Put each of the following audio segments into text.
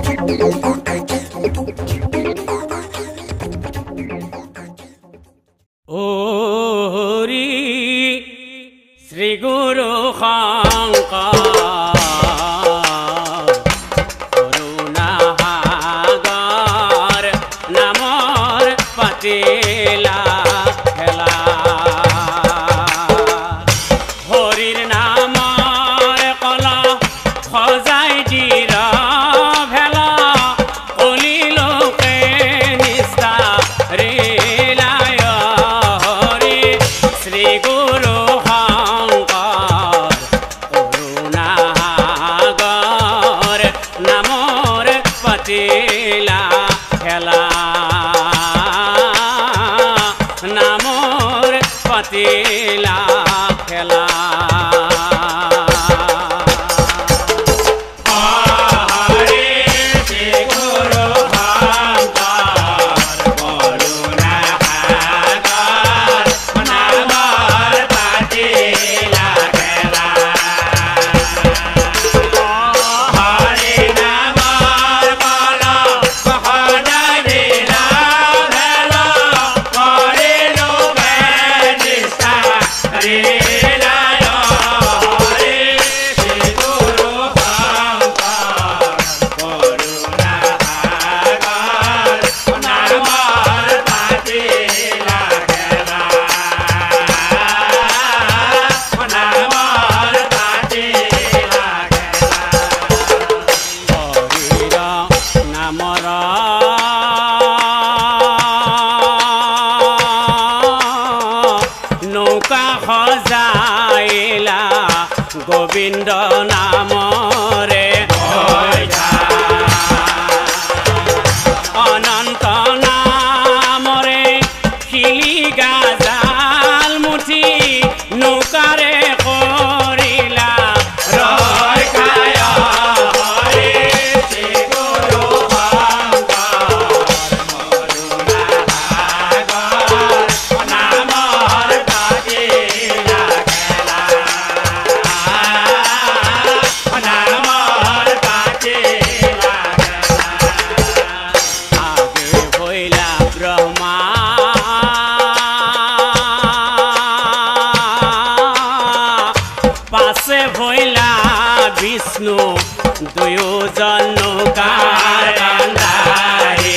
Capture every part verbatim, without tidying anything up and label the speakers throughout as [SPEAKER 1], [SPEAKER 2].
[SPEAKER 1] Sri Guru Shankar Guru Nagar Namor Patila Hela Horir Namor Kola Khozai Jira Hela Oli Loke Nista Relaya Hori Sri Guru Patila Hela Namor Patila Hela Govinda namore hoya Ananta namore khili gazal muthi nukare korila roy khaya hare Sri Guru Shankar Guru Nagar namor patila Vishnu Duyojan Karandari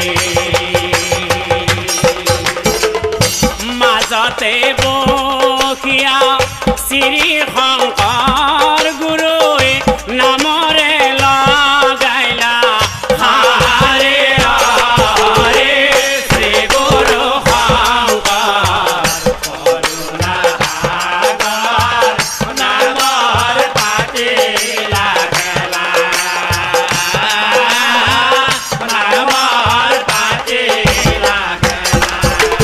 [SPEAKER 1] Mazate Bokhia Sri Shankar Guru Namore Lagaila Hare Hare Sri Guru Shankar Guru Nagar Namor Patila Hela Namor Patila Hela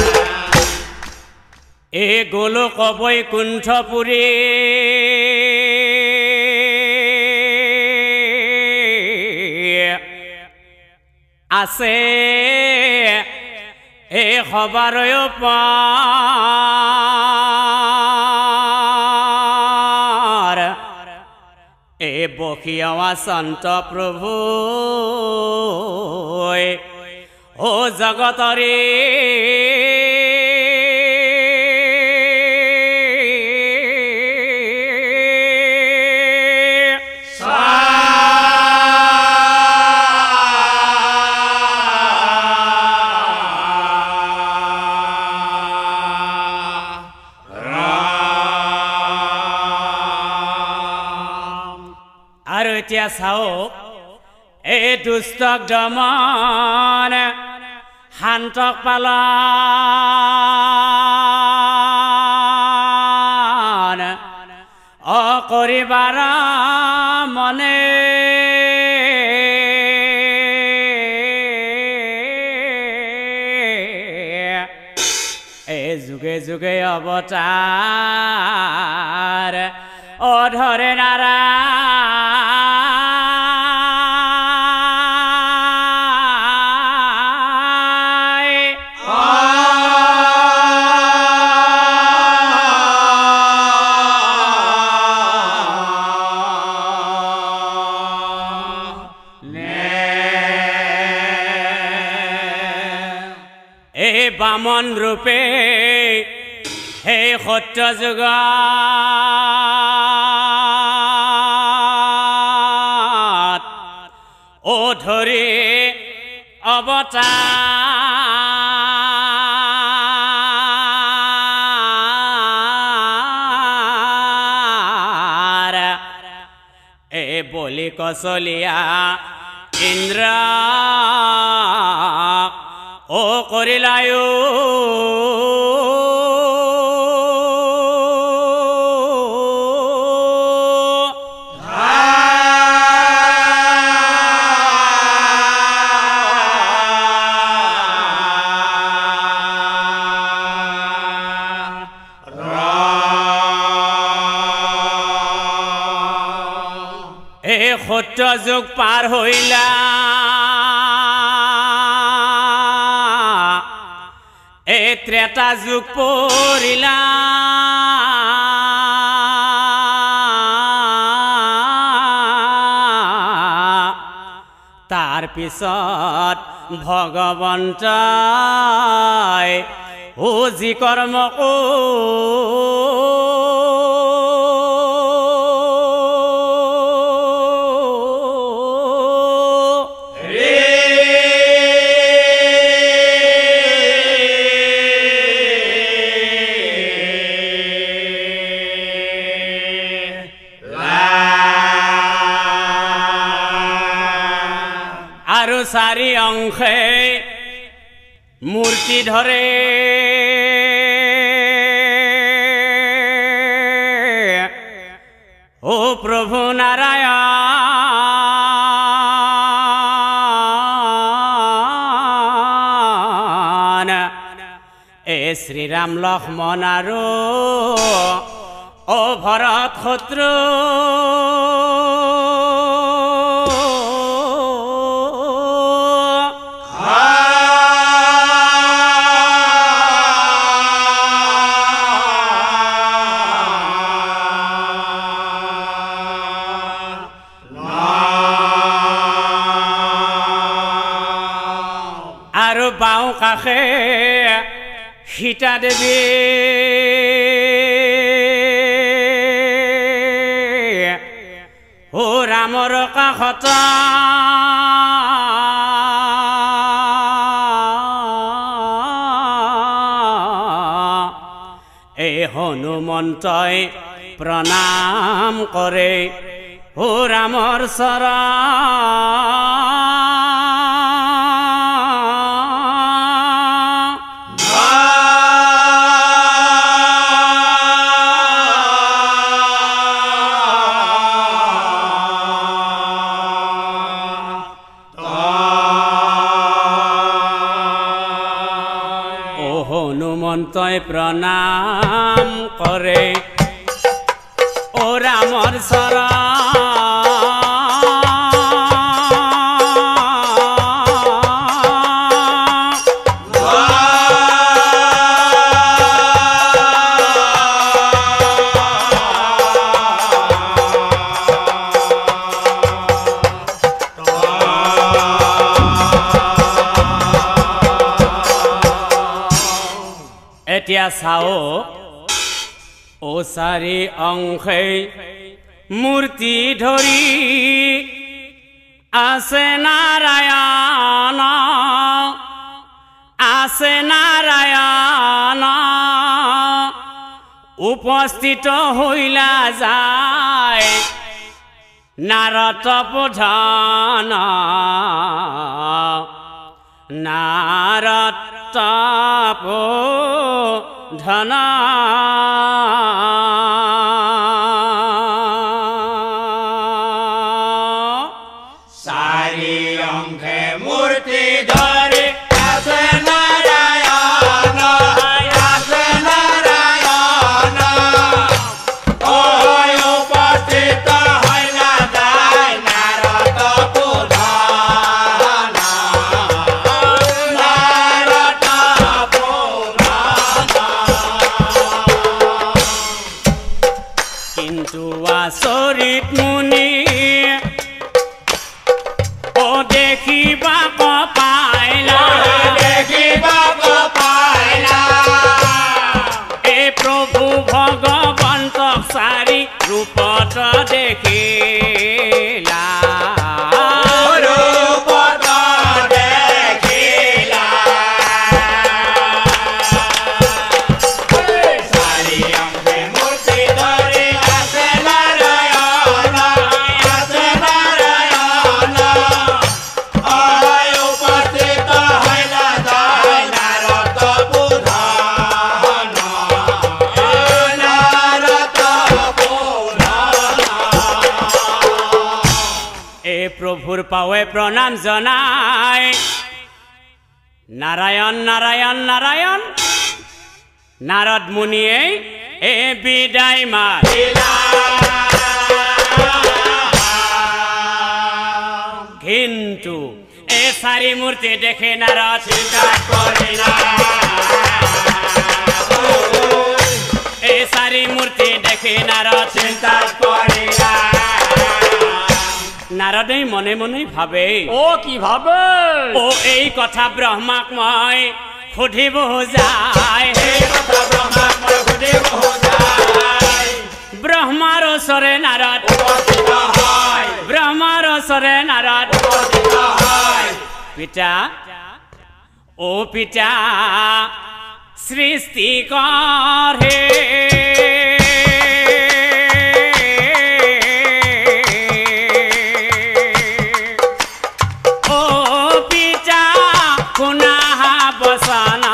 [SPEAKER 1] E Golok Vaikuntapuri Ase E Khabaroy Par E Bokhiyawa Santa Prabhu O Jagatare Arutya sao e dustak daman hantak palan o koribara mone e juge juge avatar o dhare nara
[SPEAKER 2] Ne
[SPEAKER 1] বামন ৰূপে হে সত্য যুগ ও ধৰি অৱতাৰ এ বলি কচলিয়া ইন্দ্ৰ ও কৰিলায়ো সত্য যুগ পাৰ হইলা এ ত্ৰেতা যুগ পৰিলা তাৰ পিছত ভগৱন্তই ও যি কৰ্ম চাৰি অংশে মূৰ্তি ধৰে ও প্ৰভু নাৰায়ণ এ শ্ৰীৰাম লক্ষ্মণ আৰু ও ভৰত শত্ৰু বাওঁ কাষে সীতা দেৱী ও ৰামৰ কাষত এই হনুমন্তই প্ৰণাম কৰে ও ৰামৰ চৰণ হনুমন্তই প্ৰণাম কৰে ও ৰামৰ চৰণ এতিয়া চাও ও চাৰি অংশে মূৰ্তি ধৰি আছে নাৰায়ণ আছে নাৰায়ণ উপস্থিত হইলা যায় নাৰদ প্ৰধান নাৰদ ধন
[SPEAKER 2] চাৰি অংশে মূৰ্তি ধৰি আছে নাৰায়ণ আছে নাৰায়ণ ঐ উপস্থিত হইলা যায় নাৰদ প্ৰধান নাৰদ প্ৰধান
[SPEAKER 1] কিন্তু আচৰিত মুনি ও দেখিবা পাইলা
[SPEAKER 2] দেখিবা পাইলা
[SPEAKER 1] ৰূপত দেখিলা
[SPEAKER 2] ৰূপত দেখিলা চাৰি অংশে মূৰ্তি ধৰি আছে নাৰায়ণ আছে নাৰায়ণ অয় উপস্থিত হৈলা যায় নাৰদ বুধন নাৰদ বুধন
[SPEAKER 1] এই প্ৰভুৰ পাৱে প্ৰণাম জনাই নাৰায়ণ নাৰায়ণ নাৰায়ণ নাৰদ মুনিয়ে এ বিদায় মাত কিন্তু এই চাৰি মূৰ্তি দেখে নাৰদ
[SPEAKER 2] চিন্তা কৰিলা
[SPEAKER 1] এই চাৰি মূৰ্তি দেখে নাৰদ
[SPEAKER 2] চিন্তা কৰিলা
[SPEAKER 1] নাৰদে মনে মনে ভাবে
[SPEAKER 3] ও কি ভাবে
[SPEAKER 1] ও এই কথা ব্ৰহ্মাক মই সুধিব যায়
[SPEAKER 2] এই কথা ব্ৰহ্মাক মই সুধিব যায়
[SPEAKER 1] ব্ৰহ্মাৰ ওচৰে নাৰদ
[SPEAKER 2] উপস্থিত হয়
[SPEAKER 1] ব্ৰহ্মাৰ ওচৰে নাৰদ
[SPEAKER 2] উপস্থিত হয়
[SPEAKER 1] পিতা ও পিতা সৃষ্টি কৰে ও পিতা শুনা বচনা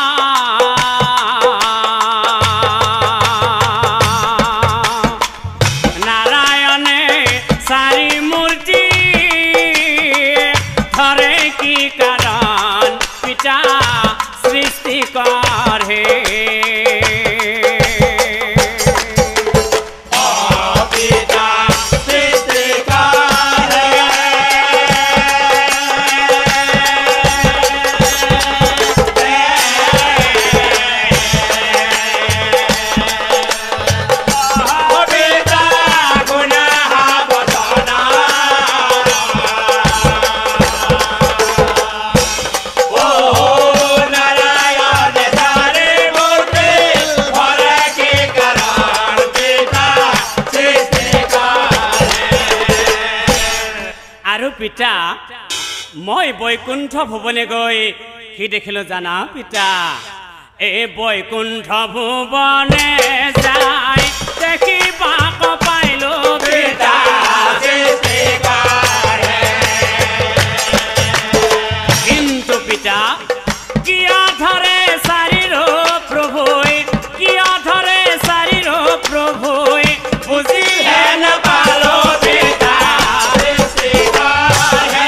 [SPEAKER 1] নাৰায়ণে চাৰি মূৰ্তি ধৰে কি কাৰণ পিতা সৃষ্টি কৰে
[SPEAKER 2] পিতা সৃষ্টি কৰে পিতা গুণা বচনা ও নারায়ণ চাৰি মূৰ্তি ধৰে কি কাৰণ পিতা সৃষ্টি কৰে
[SPEAKER 1] আৰু পিতা মই বৈকুণ্ঠ ভুৱনে গৈ কি দেখিলো জানা পিতা এই বৈকুণ্ঠ ভুৱনে যায় দেখি পাক পাইলো পিতা
[SPEAKER 2] সৃষ্টি কৰে
[SPEAKER 1] কিন্তু পিতা কিয় ধৰে চাৰিৰ প্ৰভুই কিয় ধৰে চাৰিৰ প্ৰভুই বুজিহে
[SPEAKER 2] নাপালো পিতা সৃষ্টি কৰে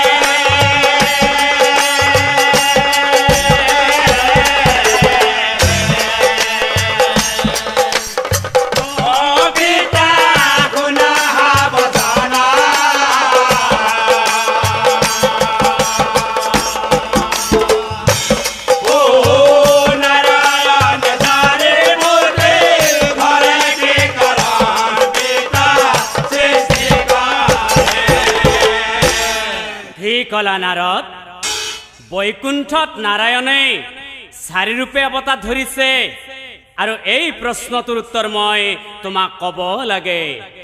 [SPEAKER 2] ও পিতা গুণা বচনা ও নারায়ণ চাৰি মূৰ্তি ধৰে কি কাৰণ পিতা সৃষ্টি কৰে
[SPEAKER 1] সি কলা নাৰদ বৈকুণ্ঠত নাৰায়ণে চাৰি ৰূপে অৱতাৰ ধৰিছে আৰু এই প্ৰশ্নটোৰ উত্তৰ মই তোমাক ক'ব লাগে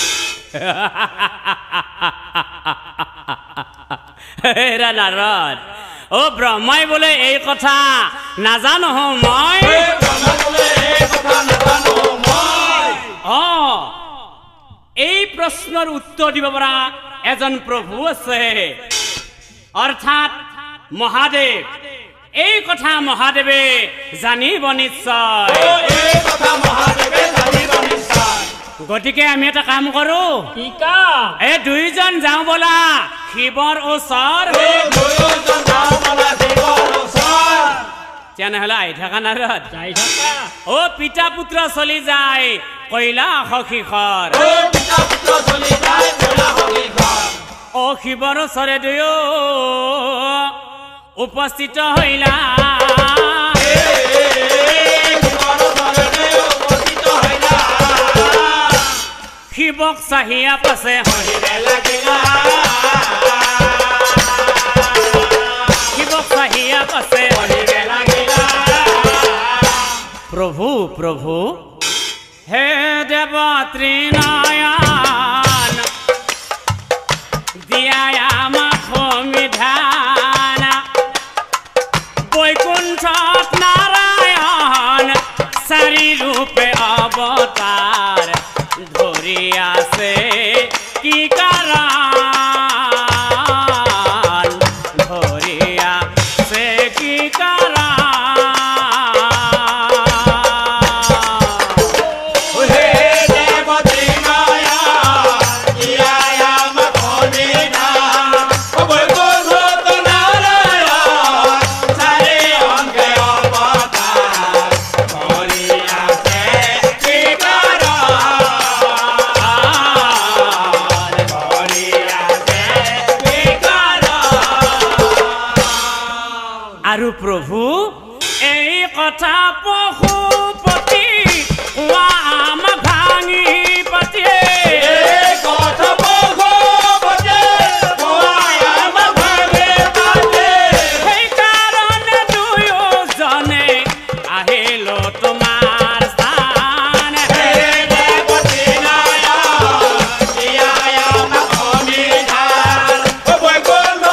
[SPEAKER 1] হেৰা নাৰদ ও ব্ৰহ্মাই বোলে এই কথা নাজানো মই অ এই প্ৰশ্নৰ উত্তৰ দিব পৰা এজন প্ৰভু আছে অৰ্থাৎ মহাদেৱ এই কথা মহাদেৱে জানিব নিশ্চয় গতিকে আমি এটা কাম কৰো
[SPEAKER 3] কি কাম
[SPEAKER 1] এই দুইজন যাওঁ বলা শিৱৰ ওচৰ তেনেহ'লে আহি থকা নাৰদ
[SPEAKER 3] যাই থাকা
[SPEAKER 1] ও পিতা পুত্ৰ চলি যায় কৈলাশ শিখৰ ও শিৱৰ ওচৰে দুয়ো উপস্থিত হইলা শিৱক চাহিয়া পাছে শিৱক চাহিয়া পাছে প্ৰভু প্ৰভু হে দেৱ ত্ৰিনয়ন সারি রূপে অবতার ধরিয়াছে কি কারণ ধরিয়াছে কি কারণ আৰু প্ৰভু এই কথা পশুপতি কোৱাম ভাঙি পাতি এই কথা পশুপতি কোৱাম ভাঙি পাতি সেইকাৰণে দুয়োজনে আহিল তোমাৰ স্থান হে দেৱতী নাৰায়ণ জীয়ায়াম অনিধান বৈকুণ্ঠ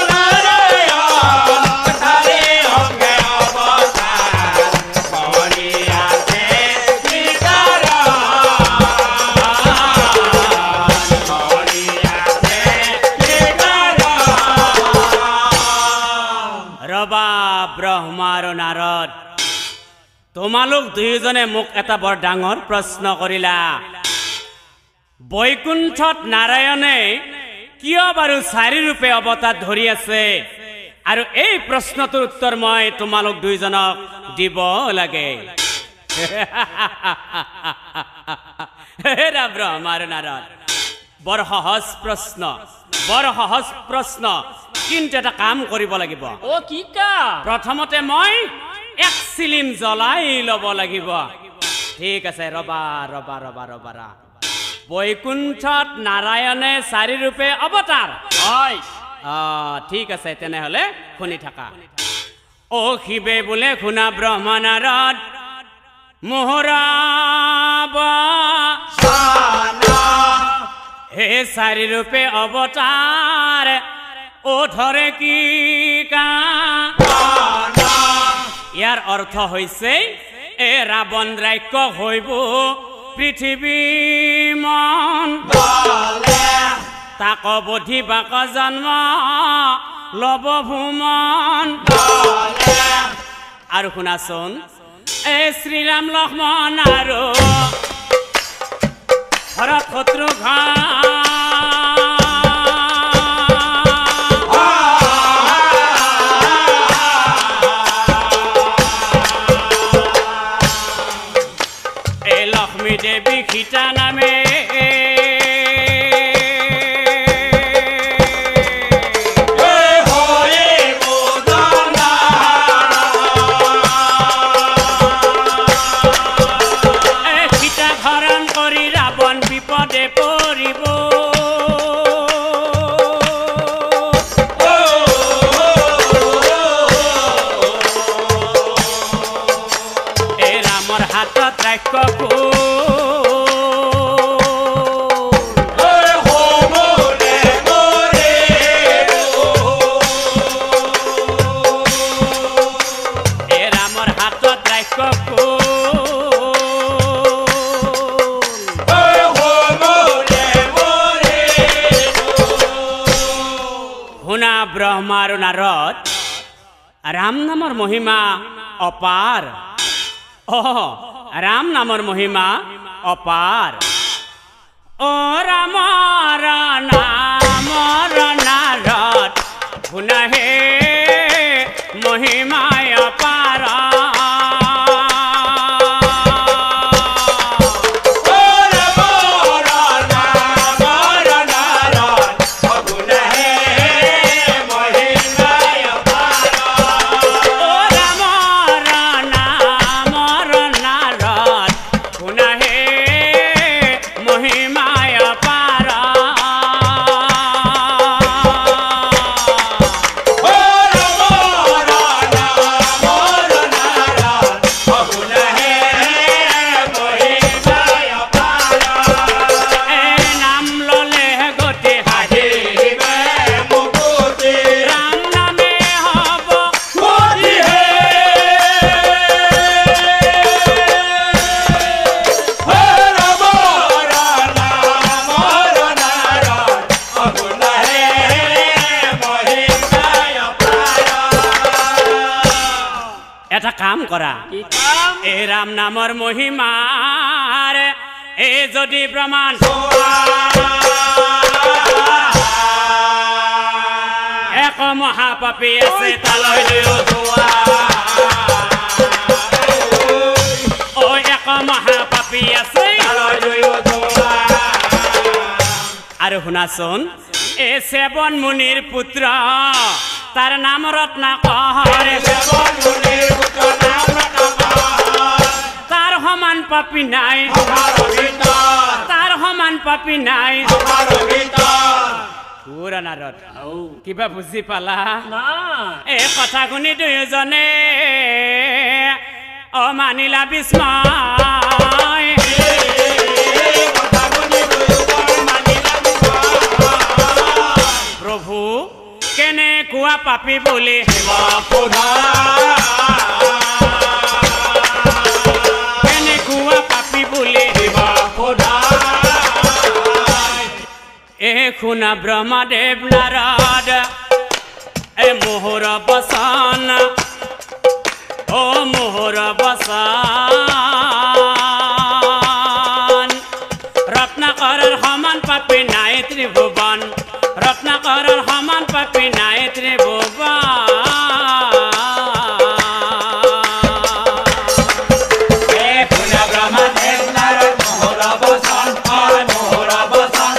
[SPEAKER 1] ব্ৰহ্মাৰ নাৰদ তোমালোক দুয়োজনে মোক এটা বৰ ডাঙৰ প্ৰশ্ন কৰিলা বৈকুণ্ঠত নাৰায়ণে কিয় বাৰু চাৰি ৰূপে অৱতাৰ ধৰি আছে আৰু এই প্ৰশ্নটোৰ উত্তৰ মই তোমালোক দুয়োজনক দিব লাগে হেৰা ব্ৰহ্মাৰ নাৰদ বৰ সহজ প্ৰশ্ন বৰ সহজ প্ৰশ্ন কিন্তু এটা কাম কৰিব লাগিব
[SPEAKER 3] ও কি কাম
[SPEAKER 1] প্ৰথমতে মই এক চিলিম জ্বলাই ল'ব লাগিব ঠিক আছে ৰবা ৰবা ৰবা ৰবা বৈকুণ্ঠত নাৰায়ণে চাৰি ৰূপে অৱতাৰ
[SPEAKER 3] হয়
[SPEAKER 1] অ ঠিক আছে তেনেহলে শুনি থাকা ও শিৱে বোলে শুনা ব্ৰহ্মা নাৰদ মোহৰাবা হে চাৰি ৰূপে অৱতাৰ ও ধৰে কি কাণ ইয়াৰ অৰ্থ হৈছে এ ৰাৱণ ৰাক্ষস হৈব পৃথিৱী মন তাক বুদ্ধি বাক জন্ম লব ভূমন আৰু শুনাচোন এ শ্ৰীৰাম লক্ষ্মণ আৰু ভৰত শত্ৰুঘ্ন দেৱী সীতা নামে সীতা হৰণ কৰি ৰাৱণ বিপদে পৰিব এই ৰামৰ হাতত ৰাক্ষস ব্ৰহ্মাৰ নাৰদ ৰাম নামৰ মহিমা অপাৰ অ ৰাম নামৰ মহিমা অপাৰ ও ৰামৰ নামৰ নাৰদ শুনা হে মহিমা অপাৰ
[SPEAKER 2] Oh,
[SPEAKER 1] এটা কাম কৰা
[SPEAKER 3] কি কাম
[SPEAKER 1] এই ৰাম নামৰ মহিমাৰ এই যদি প্ৰমাণ এক মহাপাপী আছে তালৈ লৈও যোৱা ঐ এক মহাপাপী আছে তালৈ লৈও যোৱা আৰু শুনাচোন এই সেৱন মুনিৰ পুত্ৰ তাৰ নাম ৰত্নাকৰ সেৱন মুনিৰ পুত্ৰ নাম ৰত্নাকৰ তাৰ সমান পাপী নাই তাৰ সমান পাপী নাই পুৰা নাৰদ কিবা বুজি পালা এই কথা শুনি দুয়োজনে অমানিলা বিস্ময় প্ৰভু কেনেকুৱা পাপী বুলি কেনেকুৱা পাপী বুলি এ শুনা ব্ৰহ্মদেৱ নাৰদ এ মোহৰ বচন ও মোহৰ বচন ৰত্নাকৰৰ সমান পাপী নাই ত্ৰিভুৱন ৰত্নাকৰৰ সমান পাপী নাই ত্ৰিভুৱন এ শুনা ব্ৰহ্মদেৱ নাৰদ মোহৰ বচন মোহৰ বচন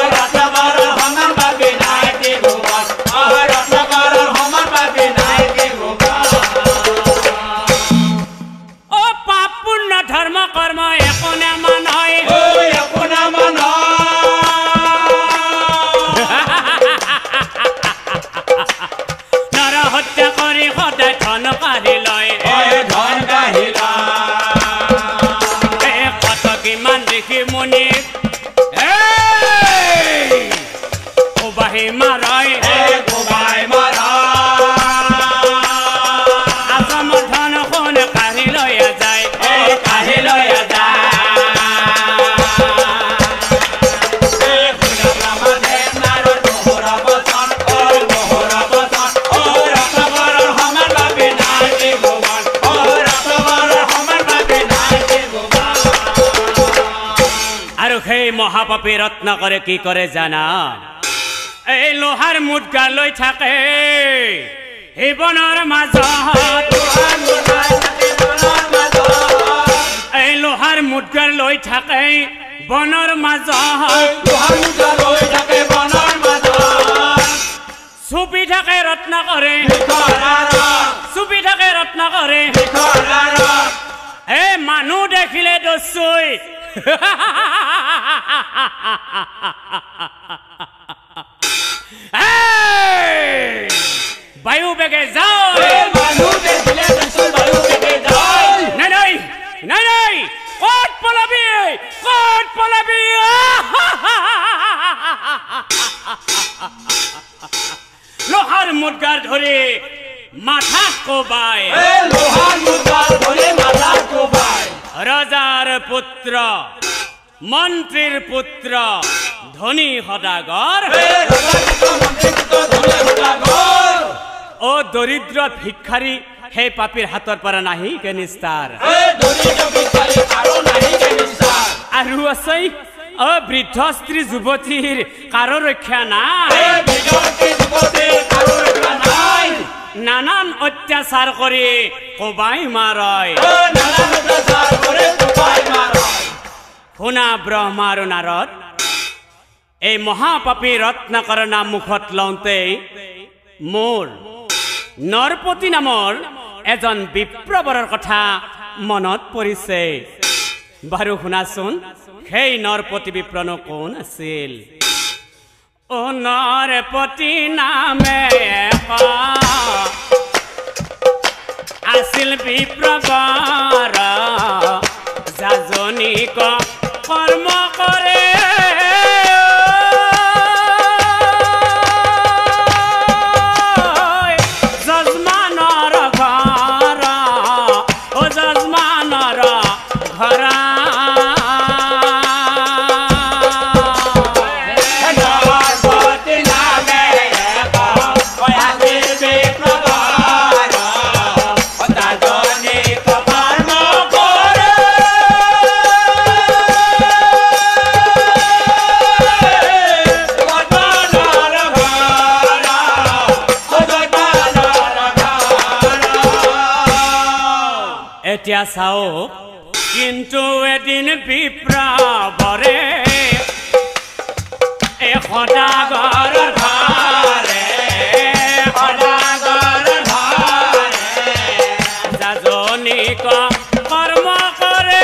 [SPEAKER 1] ধৰ্ম কৰ্ম একো নামান হয় একো নামান নৰ হত্যা কৰি সদায় ধন কাঢ়ি লয় ধন কাঢ়ি লয় কত কিমান দেখি মুনি কোবাহি মাৰয় কোবাই মাৰয় আসামৰ ধন সোণ কাঢ়ি লৈ যায় কাঢ়ি লৈ যায় আৰু সেই মহাপাপী ৰত্নাকৰে কি কৰে জানা এই লোহাৰ মুদ্গা লৈ থাকে এই বনৰ মাজত এই লোহাৰ মুদ্গাৰ লৈ থাকে বনৰ মাজত চুপি থাকে ৰত্নাকৰে চুপি থাকে ৰত্নাকৰে এই মানুহ দেখিলে দস্যুই বায়ু বেগে যায় নাই নাই নাই নাই ক'ত পলাবি ক'ত পলাবি লোহাৰ মুদ্গাৰ ধৰি মাথা কোবাই ৰজাৰ পুত্ৰ মন্ত্ৰীৰ পুত্ৰ ধনী সদাগৰ ও দৰিদ্ৰ ভিক্ষাৰী সেই পাপীৰ হাতৰ পৰা নাহি কে নিস্তাৰ আৰু আছে অ বৃদ্ধ স্ত্ৰী যুৱতীৰ কাৰো ৰক্ষা নাই নানান অত্যাচাৰ কৰি কোবাই মাৰয় শুনা ব্ৰহ্মা আৰু নাৰদ এই মহাপাপী ৰত্নাকৰৰ নাম মুখত লওঁতেই মোৰ নৰপতি নামৰ এজন বিপ্ৰবৰৰ কথা মনত পৰিছে বাৰু শুনাচোন সেই নৰপতি বিপ্ৰনো কোন আছিল ও নৰপতি নামে আছিল বিপ্ৰবৰ যাজনিক কৰ্ম কৰে যজমানৰ ঘৰ ও যজমানৰ ঘৰ
[SPEAKER 2] Dada
[SPEAKER 1] এতিয়া চাও কিন্তু এদিন বিপ্ৰবৰে এ সদাগৰ ধাৰে সদাগৰ ধাৰে যাজনিক কৰ্ম কৰে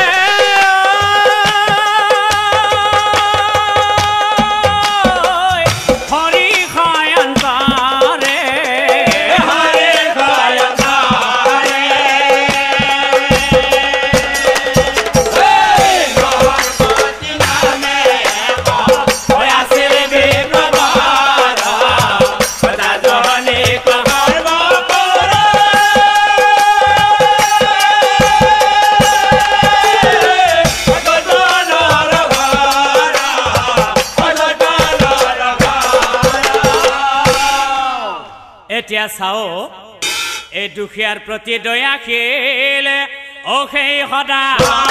[SPEAKER 1] এতিয়া চাও এই দুখীয়াৰ প্ৰতি দয়াশীল ও সেই সদা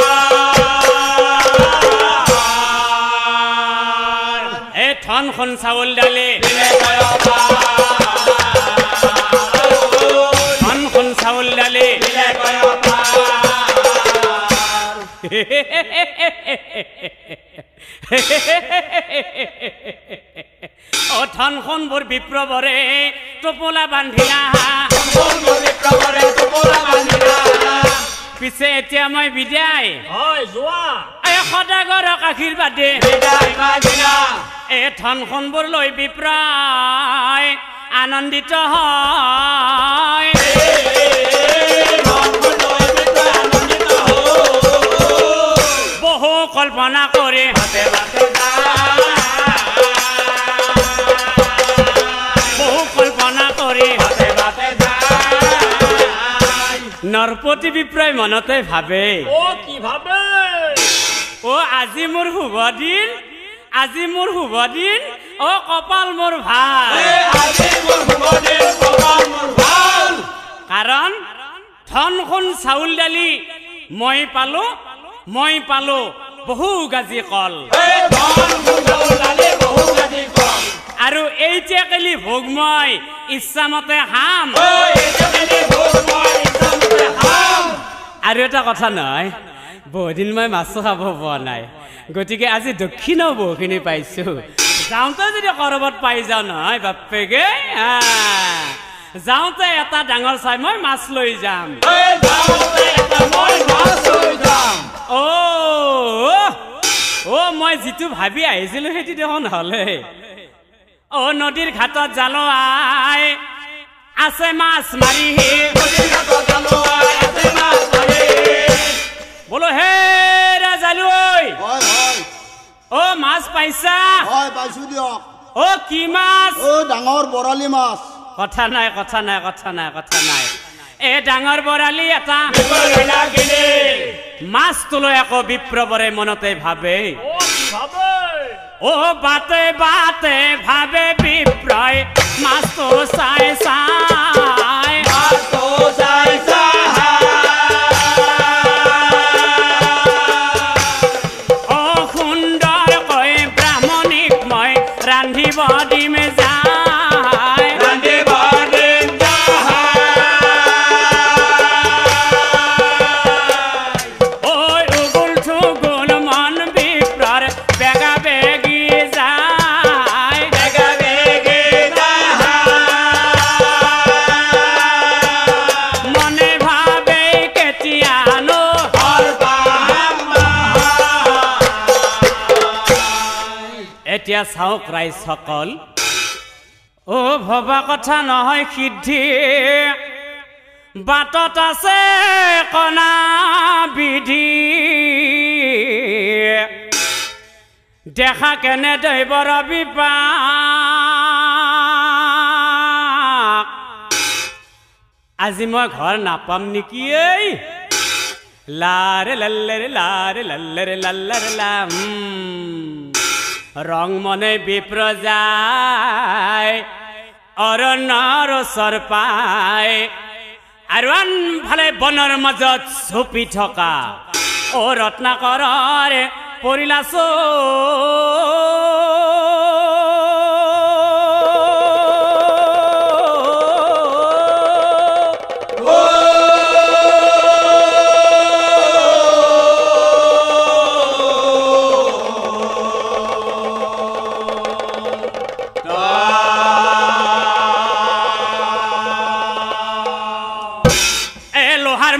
[SPEAKER 1] এই ধনখন চাউল ডালি ধনখন চাউল ডালি ও ধনখন বৰ বিপ্ৰবৰে টোপোলা বান্ধিলা পিছে এতিয়া মই বিদায় এই সদাগৰক আশীৰ্বাদ দে এই ধনখন বোৰ লৈ বিপ্ৰই আনন্দিত হয় বহু কল্পনা কৰে বহু কল্পনা কৰে নৰপতি বিপ্ৰই মনতে ভাবে
[SPEAKER 3] ও কি ভাবে
[SPEAKER 1] ও আজি মোৰ শুভ দিন আজি মোৰ শুভ দিন ও কপাল মোৰ ভাল কাৰণ ধনখন চাউল ডালি মই পালো মই পালো বহু গাজি কল আৰু এই যে কালি ভোগ মই ইচ্ছামতে খাম আৰু এটা কথা নহয় বহুদিন মই মাছো খাব পোৱা নাই গতিকে আজি দক্ষিণাও বহুখিনি পাইছো যাওঁতে যদি কৰবাত পাই যাওঁ নহয় বাপেকে যাওঁতে এটা ডাঙৰ চাই মই মাছ লৈ যাম অ অ মই যিটো ভাবি আহিছিলো সেইটো দেখোন হলে অ নদীৰ ঘাটত জালুৱাই আছে মাছ মাৰি বোলো হে ৰাজালু অ মাছ পাইছা
[SPEAKER 4] হয় পাইছো দিয়ক
[SPEAKER 1] অ কি মাছ
[SPEAKER 4] ও ডাঙৰ বৰালি মাছ
[SPEAKER 1] কথা নাই কথা নাই কথা নাই কথা নাই এ ডাঙৰ বৰালি এটা মাছটো লৈ আকৌ বিপ্ৰবৰে মনতে ভাবে ও বাতে বাতে ভাবে বিপ্ৰই মাছটো চাই চাই মাছটো চাই চাই ও সুন্দৰ কৈ ব্ৰাহ্মণিক মই ৰান্ধিব দিম যায় ৰান্ধিব দিম যায় ঐ উগুল থুগুল মন বিপ্ৰৰ বেগা বেগি যায় বেগা বেগি যায় মনে ভাবে কেতিয়ানো হৰ পাম এতিয়া চাওক ৰাইজ সকল ও ভবা কথা নহয় সিদ্ধি বাটত আছে কণা বিধি দেখা কেনে দৈবৰ বিপাক আজি মই ঘৰ নাপাম নেকি এই লাৰে লাল্লেৰে লাৰে লাল্লেৰে লাল্লাৰে লাম ৰং মনে বিপ্ৰ যায় অৰণ্যৰ ওচৰ পায় আৰু আনফালে বনৰ মাজত ছুপি থকা ও ৰত্নাকৰৰ পৰিলা চো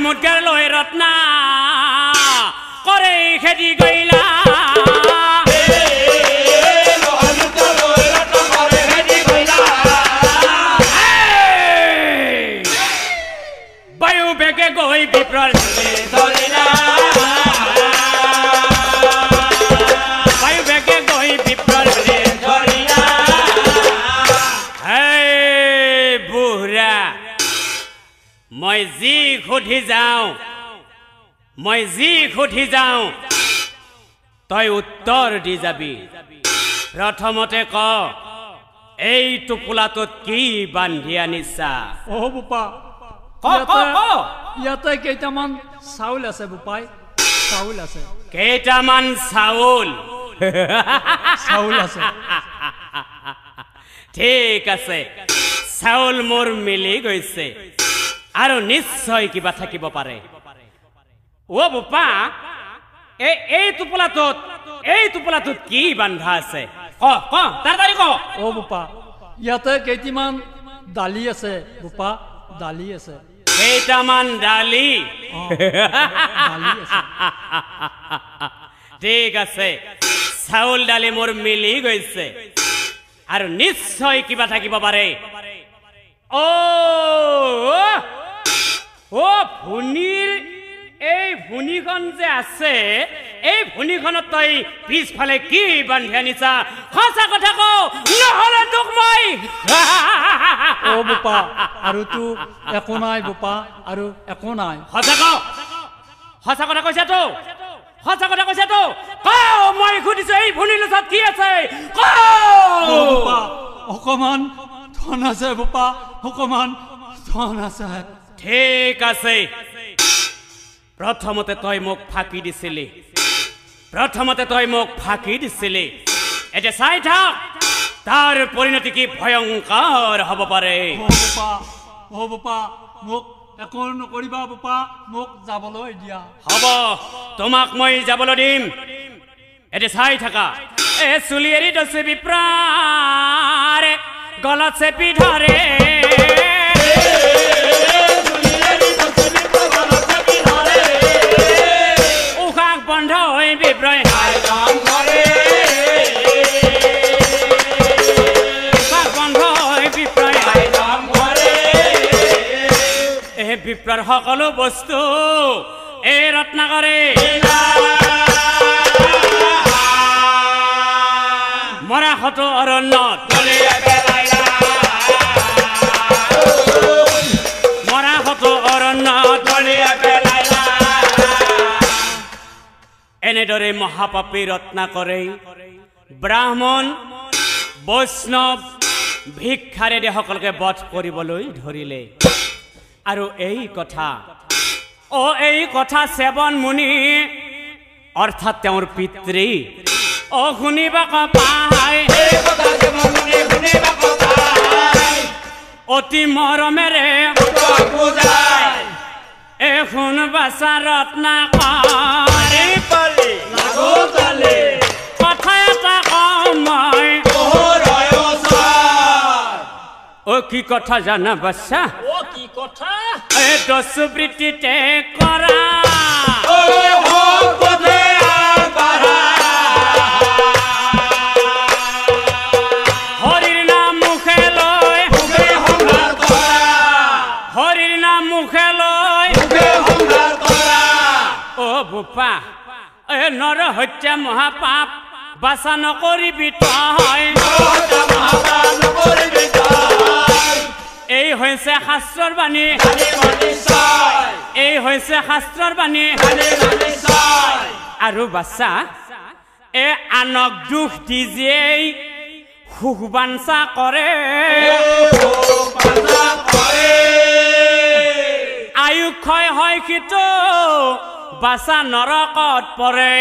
[SPEAKER 1] মুদ্গাৰ লৈ ৰত্না কৰে খেদি গইলা বায়ু বেগে গৈ বিপ্ৰৰ ধৰিলা বায়ু বেগে গৈ বিপ্ৰৰ ধৰিলা হে বুঢ়া মই যি সুধি যাওঁ মই যি সুধি যাওঁ তই উত্তৰ দি যাবি প্ৰথমতে ক এই টোপোলাটোত কি বান্ধি আনিছা
[SPEAKER 3] অ বুপা
[SPEAKER 1] ক ক ক
[SPEAKER 3] ইয়াতে কেইটামান চাউল আছে বুপাই চাউল আছে
[SPEAKER 1] কেইটামান চাউল
[SPEAKER 3] চাউল আছে
[SPEAKER 1] ঠিক আছে চাউল মোৰ মিলি গৈছে আৰু নিশ্চয় কিবা থাকিব পাৰে ও বুপা এই এই টোপোলাটোত এই টোপোলাটোত কি বান্ধা আছে ক ক তাড়াতাড়ি ক
[SPEAKER 3] অ বুপা ইয়াতে কেইটামান দালি আছে বুপা দালি আছে
[SPEAKER 1] কেইটামান দালি
[SPEAKER 3] দালি আছে
[SPEAKER 1] ঠিক আছে চাউল দালি মোৰ মিলি গৈছে আৰু নিশ্চয় কিবা থাকিব পাৰে ও ও ভুনিৰ এই ভুনিখন যে আছে এই ভুনিখনত তই পিছফালে কি বান্ধি আনিছা সঁচা কথা ক নহ'লে তোক মই
[SPEAKER 3] অ বুপা আৰু তো একো নাই বুপা আৰু একো নাই
[SPEAKER 1] সঁচা ক সঁচা কথা কৈছা তো সঁচা কথা কৈছা তো ক মই সুধিছো এই ভুনিৰ লগত কি আছে ক
[SPEAKER 3] বুপা অকমান ধন আছে বুপা অকমান ধন আছে
[SPEAKER 1] ঠিক আছে প্ৰথমতে তই মোক ফাঁকি দিছিলি প্ৰথমতে তই মোক ফাঁকি দিছিলি এতিয়া চাই থাক তাৰ পৰিণতি কি ভয়ংকৰ হ'ব পাৰে
[SPEAKER 3] অ বুপা অ বুপা মোক একো নকৰিবা বুপা মোক যাবলৈ দিয়া
[SPEAKER 1] হ'ব তোমাক মই যাবলৈ দিম এতিয়া চাই থাকা এ চুলি এৰি দছে বিপ্ৰাৰ গলত চেপি ধৰে বন্ধ হৈ বিপ্ৰয় বন্ধ হৈ বিপ্ৰয় এই বিপ্ৰৰ সকলো বস্তু এই ৰত্নাকৰে মৰা হতো অৰণ্যত মৰা হতো অৰণ্যত এনেদৰে মহাপাপী ৰত্নাকৰে ব্ৰাহ্মণ বৈষ্ণৱ ভিক্ষাৰেদী সকলকে বধ কৰিবলৈ ধৰিলে আৰু এই কথা অ এই কথা সেৱন মুনি অৰ্থাৎ তেওঁৰ পিতৃ অ শুনিবাক পায় অতি মৰমেৰে এ শুন বাচা ৰত্নাকৰে কথা এটা কওঁ মই অ কি কথা জানা বাচ্চা
[SPEAKER 3] অ কি কথা
[SPEAKER 1] এ দস্যুবৃত্তিতে কৰা হৰিৰ নাম মুখে লৈ হৰিৰ নাম মুখে লৈ অ বুপা এ নৰ হত্যা মহাপাপ বাচা নকৰিবি তই এই হৈছে শাস্ত্ৰৰ বাণী এই হৈছে শাস্ত্ৰৰ বাণী আৰু বাচ্চা এ আনক দুখ দি যেই সুখ বাঞ্চা কৰে আয়ু ক্ষয় হয় কিন্তু বাচা নৰকত পৰে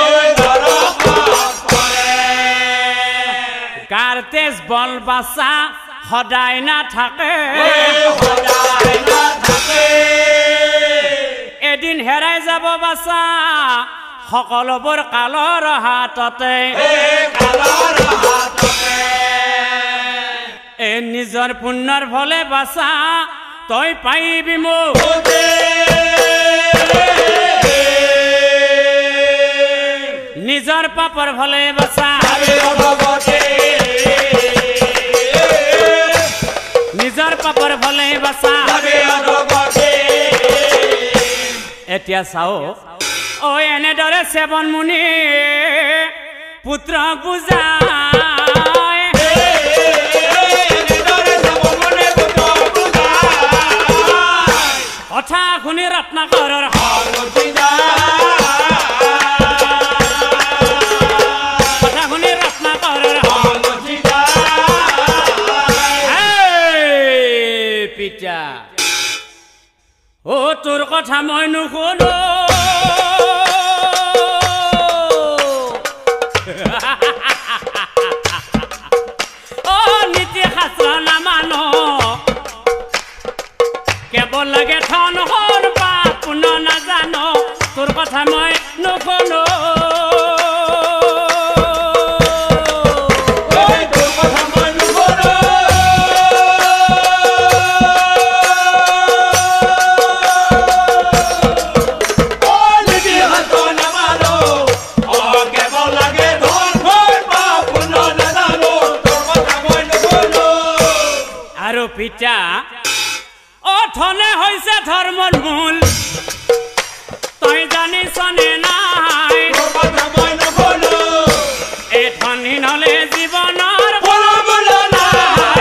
[SPEAKER 1] গাৰ তেজ বল বাচা সদায় নাথাকে এদিন হেৰাই যাব বাচা সকলোবোৰ কালৰ হাততে এ নিজৰ পুণ্যৰ ফলে বাচা তই পাইবি মোক নিজৰ পাপৰ ভলে বচা নিজৰ পাপৰ ভলে বচা এতিয়া চাও ও এনেদৰে সেৱন মুনি পুত্ৰ বুজায় কথা শুনি ৰত্নাকৰৰ কথা শুনি ৰত্নাকৰৰ পিতা ও তোৰ কথা মই নুশুনো ও নীতি শাস্ত্ৰ নামানো কেৱল লাগে ধন হৰ পাপ পুণ্য নাজানো তোৰ কথা মই নুশুনো পিতা ও ধনে হৈছে ধৰ্মৰ মূল তই জানিছনে নাই এই ধনী নহলে জীৱনৰ কোনো মূল্য নাই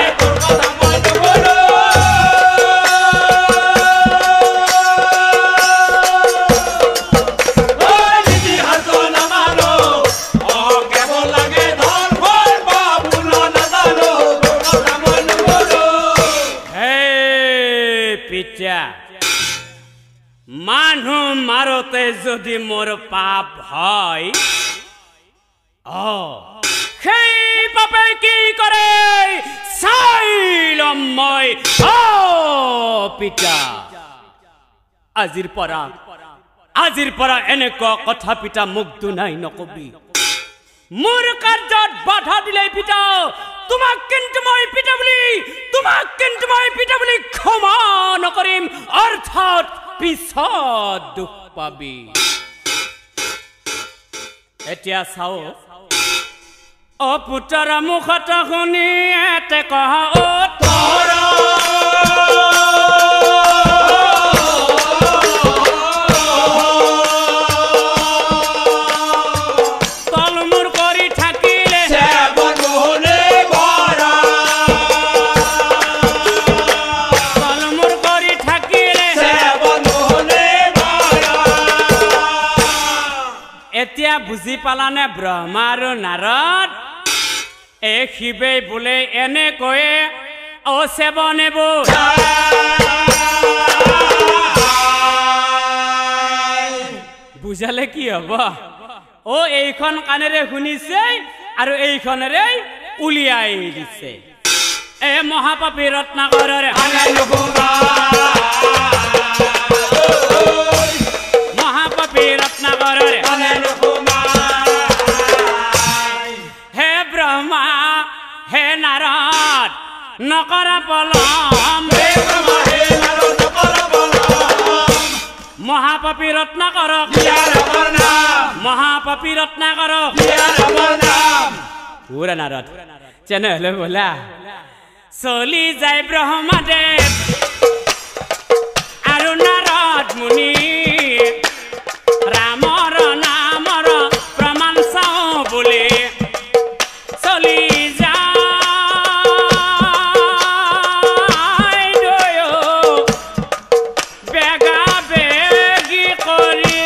[SPEAKER 1] মানুহ মাৰোতে যদি মোৰ পাপ হয় অ সেই পাপে কি কৰে চাইলম মই অ পিতা আজিৰ পৰা আজিৰ পৰা এনেকুৱা কথা পিতা মোক দুনাই নকবি মোৰ কাৰ্যত বাধা দিলে পিতা তোমাক কিন্তু মই পিতা বুলি তোমাক কিন্তু মই পিতা বুলি ক্ষমা নকৰিম অৰ্থাৎ পিছত দুখ পাবি এতিয়া চাও অ পুত্ৰৰ মুখত শুনি এতে কহ অ তোৰ বুজি পালানে ব্ৰহ্মা আৰু নাৰদ এই শিৱে বোলে এনে কয়ে অ সেৱনেব বুজালে কি হব ও এইখন কানেৰে শুনিছে আৰু এইখনেৰে উলিয়াই দিছে এ মহাপাপী ৰত্নাকৰৰ মহাপাপী ৰত্নাকৰৰ হে ব্ৰহ্মা হে নাৰদ নকৰা পলম মহাপাপী ৰত্নাকৰক মহাপাপী ৰত্নাকৰক পুৰা নাৰদ তেনেহলে বোলা চলি যায় ব্ৰহ্মাদেৱ আৰু নাৰদ মুনি ৰামৰ নামৰ প্ৰমাণ চাও বুলি চলি যায় দয়ো বেগা বেগি কৰি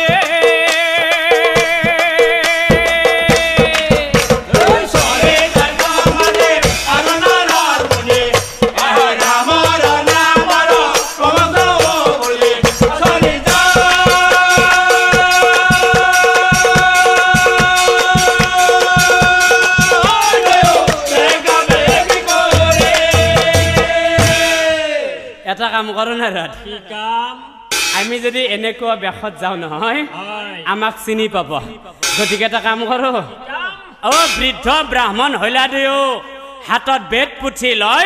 [SPEAKER 1] এটা কাম কৰো নাৰদ আমি যদি এনেকুৱা বেশত যাওঁ নহয় আমাক চিনি পাব গতিকে এটা কাম কৰো অ বৃদ্ধ ব্ৰাহ্মণ হইলা দিও হাতত বেদ পুথি লয়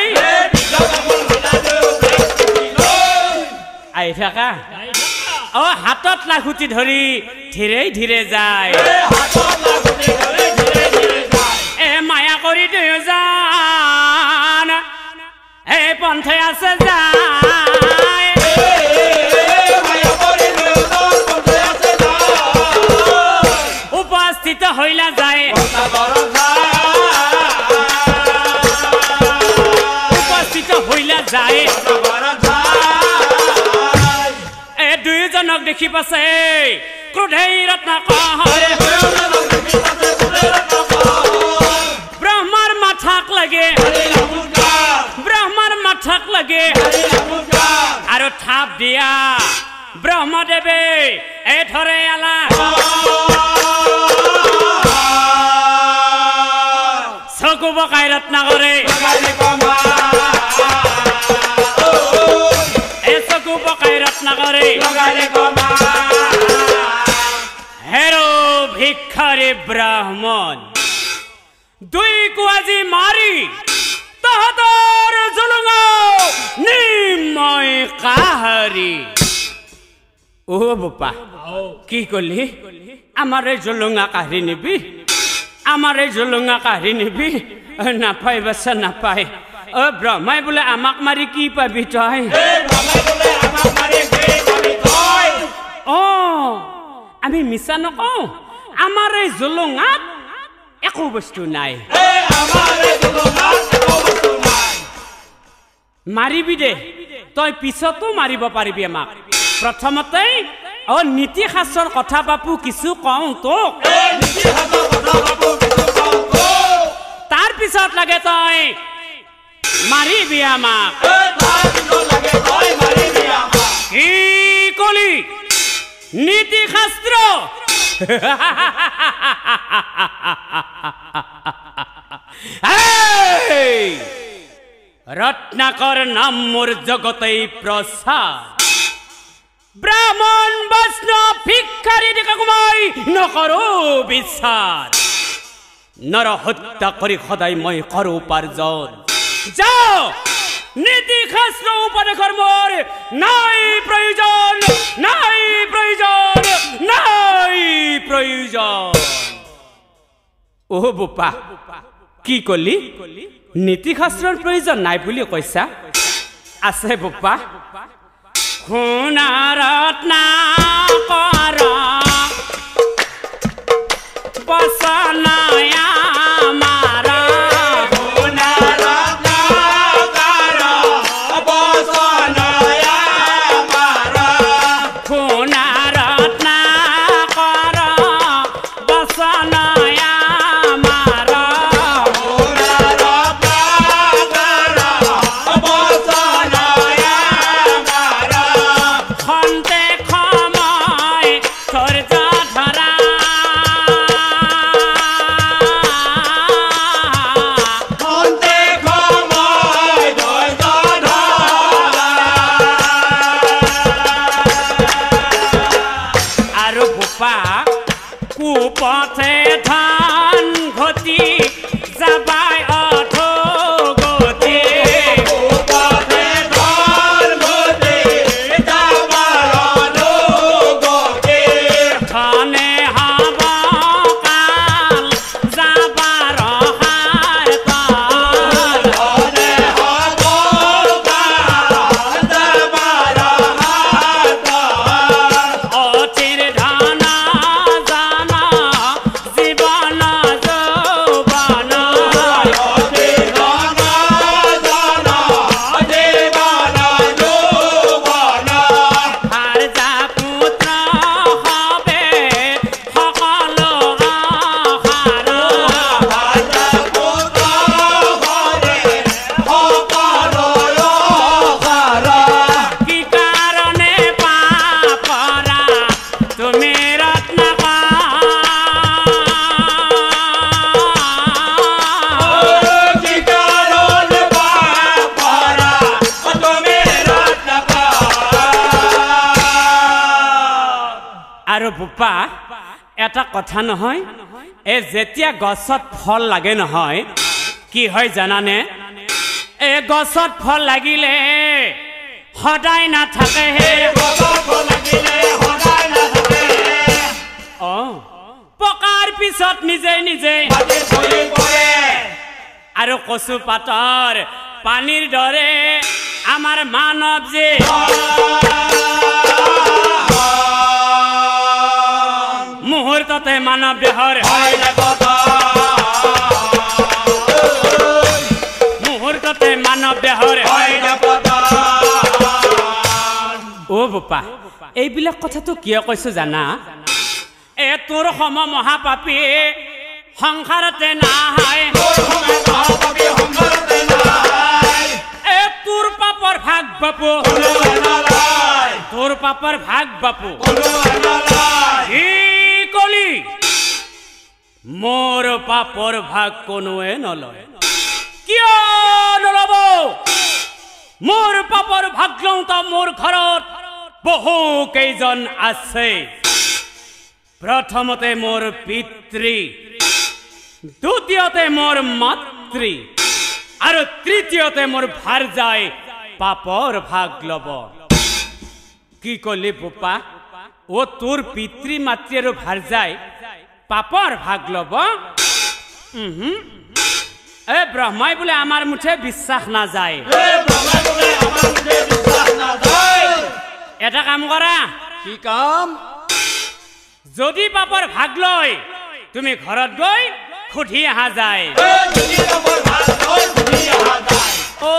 [SPEAKER 1] আই থাকা অ হাতত লাখুটি ধৰি ধীৰে ধীৰে যায় পন্থে আছে যায় উপস্থিত হইলা যায় উপস্থিত হইলা যায় এ দুইজনক দেখি পাছে ক্ৰোধেই ৰত্নাকৰ ব্ৰহ্মাৰ মাথাক লাগে ব্ৰহ্মাৰ মাথাক লাগে আৰু থাপ দিয়া ব্ৰহ্মদেৱে এই ধৰে আলা চকু বকাই ৰত্নাকৰে এই চকু বকাই ৰত্নাকৰে হেৰো ভিক্ষাৰী ব্ৰাহ্মণ দুই কুৱাজি মাৰি তহঁতৰ জুলুঙা নিময় কাহাৰি ও বোপা কি কলি আমাৰ এই জুলুঙা কাহাৰি নিবি আমাৰ এই জুলুঙা কাহাৰি নিবি নাপায় বাচ্চা নাপায় অ ব্ৰহ্মাই বোলে আমাক মাৰি কি পাবি তই অ আমি মিছা নকওঁ আমাৰ এই জুলুঙাত একো বস্তু নাই মাৰিবি দে তই পিছতো মাৰিব পাৰিবি আমাক প্ৰথমতে অ নীতি শাস্ত্ৰৰ কথা বাপু কিছু কওঁ তোক তাৰ পিছত লাগে তই মাৰিবি আমাক কি কলি নীতি শাস্ত্ৰ ৰত্নাকৰ নাম মোৰ জগতেই প্ৰচাৰ ব্ৰাহ্মণ বৈষ্ণৱ ভিক্ষাৰী ডেকাক মই নকৰো বিচাৰ নৰ হত্যা কৰি সদায় মই কৰো উপাৰ্জন যাও নীতি শাস্ত্ৰ উপদেশৰ মোৰ নাই প্ৰয়োজন নাই প্ৰয়োজন নাই প্ৰয়োজন ও বোপা কি কলি নীতি শাস্ত্ৰৰ প্ৰয়োজন নাই বুলি কৈছা আছে বোপা শুনা ৰত্নাকৰ বচনায় আমাৰ শুনা ৰত্নাকৰ বচনায় আমাৰ শুনা ৰত্নাকৰ বচনায় আমাৰ শুনা ৰত্নাকৰ বচনায় আমাৰ খন্তে সময় ধৈৰ্য ধৰা খন্তে সময় ধৈৰ্য ধৰা আৰু বোপা কুপথে ধান ঘটি যাবাই অধোগতি কুপথে ধান ঘটি যাবাই অধোগতি ধনে হব কাল যাবাৰ হার পাল ধনে হব কাল যাবাৰ হার পাল অচিৰ ধন জান জীৱন যৌৱন অচিৰ ধন জান জীৱন যৌৱন হার যা পুত্ৰ হবে সকলো আহাৰ হার যা পুত্ৰ হবে সকলো আহাৰ কি কাৰণে পাপ কৰা তুমি ৰত্নাকৰ কি কাৰণে পাপ কৰা তুমি ৰত্নাকৰ আৰু বোপা এটা কথা নহয় এ যেতিয়া গছত ফল লাগে নহয় কি হয় জানানে এ গছত ফল লাগিলে সদায় নাথাকে হে গছত ফল লাগিলে সদায় নাথাকে অ পকাৰ পিছত নিজে নিজে মাটি চলি পৰে আৰু কচু পাতৰ পানীৰ দৰে আমার মানব যে মুহূর্ততে মানব দেহর মুহূর্ততে মানব দেহর ও বোপা এইবিলাক কথা তো কিয় কৈছো জানা এ তোৰ সম মহাপাপী সংসাৰতে নাই এ তোৰ পাপৰ ভাগ বাপু তোৰ পাপৰ ভাগ বাপু কি কলি মোৰ পাপৰ ভাগ কোনোৱে নলয় কিয় নলব মোৰ পাপৰ ভাগ লওঁতা মোৰ ঘৰত বহু কেইজন আছে প্ৰথমতে মোৰ পিতৃ দ্বিতীয়তে মোৰ মাতৃ আৰু তৃতীয়তে মোৰ ভাৰ্যাই পাপৰ ভাগ লব কি কলি বোপা ও তোৰ পিতৃ মাতৃ আৰু ভাৰ্যাই পাপৰ ভাগ লব এ ব্ৰহ্মাই বোলে আমাৰ মুঠে বিশ্বাস নাযায় এটা কাম কৰা
[SPEAKER 4] কি কাম
[SPEAKER 1] যদি পাপৰ ভাগ লয় তুমি ঘৰত গৈ খুঠি আহা যায় ও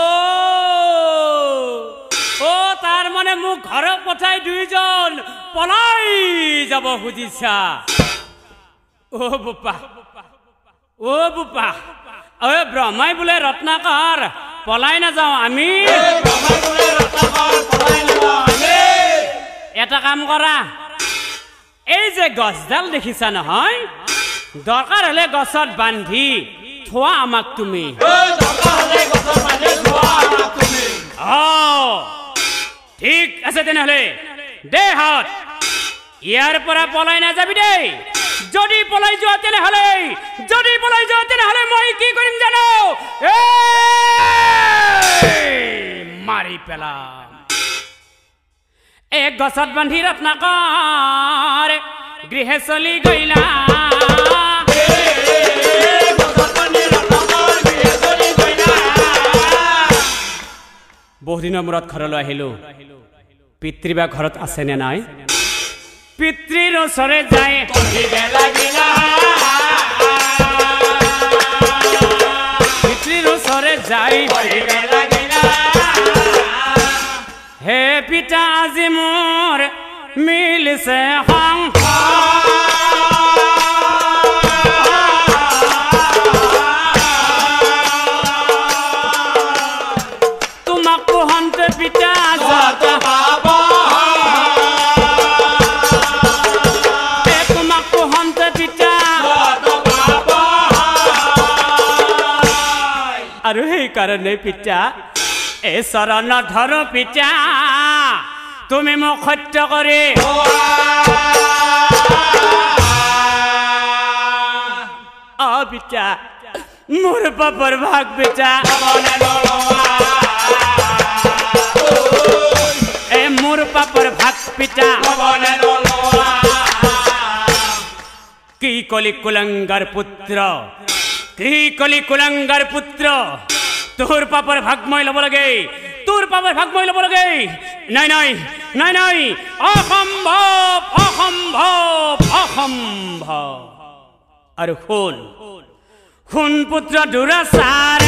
[SPEAKER 1] ও তাৰ মানে মোক ঘৰত পঠাই দুইজন পলাই যাব খুজিছা ও বোপা ও বোপা ঐ ব্ৰহ্মাই বোলে ৰত্নাকৰ পলাই নাযাওঁ আমি এটা কাম কৰা এই যে গছডাল দেখিছা নহয় দৰকাৰ হলে গছত বান্ধি থোৱা আমাক তুমি ঠিক আছে তেনেহলে দে হাত ইয়াৰ পৰা পলাই নাযাবি দেই যদি পলাই যোৱা তেনেহলে যদি পলাই যোৱা তেনেহলে মই কি কৰিম জানো মাৰি পেলাম এক গছত বান্ধি ৰত্নাকৰ গৃহে চলি গইলা বহুদিনৰ মূৰত ঘৰলৈ আহিলো পিতৃ বা ঘৰত আছে নে নাই পিতৃৰ ওচৰে যায় পিতৃৰ ওচৰে যায় হে পিতা আজি মোৰ মিলিছে তোমাক পোহন্তে পিতা তোমাক পোহন্তে পিতা আৰু সেইকাৰণে পিতা এ চৰণ ধৰো পিতা তুমি মোক সত্য কৰি অ পিতা মোৰ পাপৰ ভাগ পিতা এ মোৰ পাপৰ ভাগ পিতা কি কলি কুলংগাৰ পুত্ৰ কি কলি কুলংগাৰ পুত্ৰ তোৰ পাপৰ ভাগ মই ল'ব লাগে তোৰ পাপৰ ভাগ মই ল'ব লাগে নাই নাই নাই নাই অসম্ভৱ অসম্ভৱ অসম্ভৱ আৰু শুন শুন পুত্ৰ দুৰাচাৰ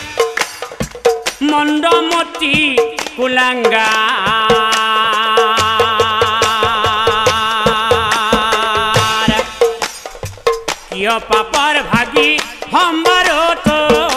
[SPEAKER 1] মন্দমতি কুলাংগাৰ কিয় পাপৰ ভাগি সম্বাৰত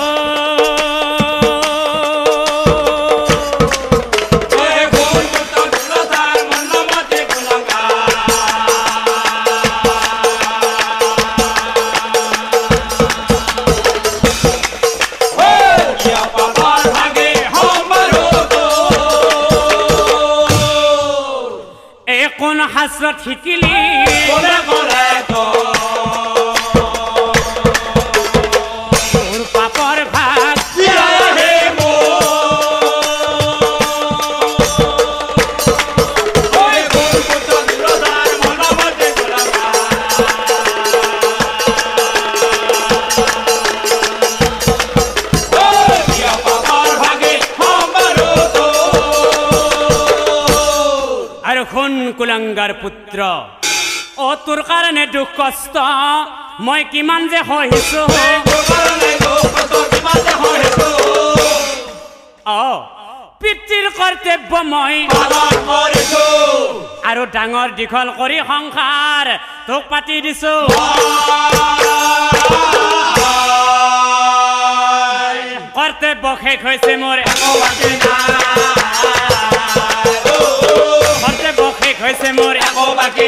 [SPEAKER 1] হাসরত শিকিলি তোর পাপর ভাগ খুন কুলাঙ্গাৰ পুত্ৰ অ তোৰ কাৰণে দুখ কষ্ট মই কিমান যে সহিছো অ পিতৃৰ কৰ্তব্য মই পালন কৰিছো আৰু ডাঙৰ দীঘল কৰি সংসাৰ তোক পাতি দিছো কৰ্তব্য শেষ হৈছে মোৰ একো বাকী নাই কৰ্তব্য শেষ হৈছে মোৰ একো বাকী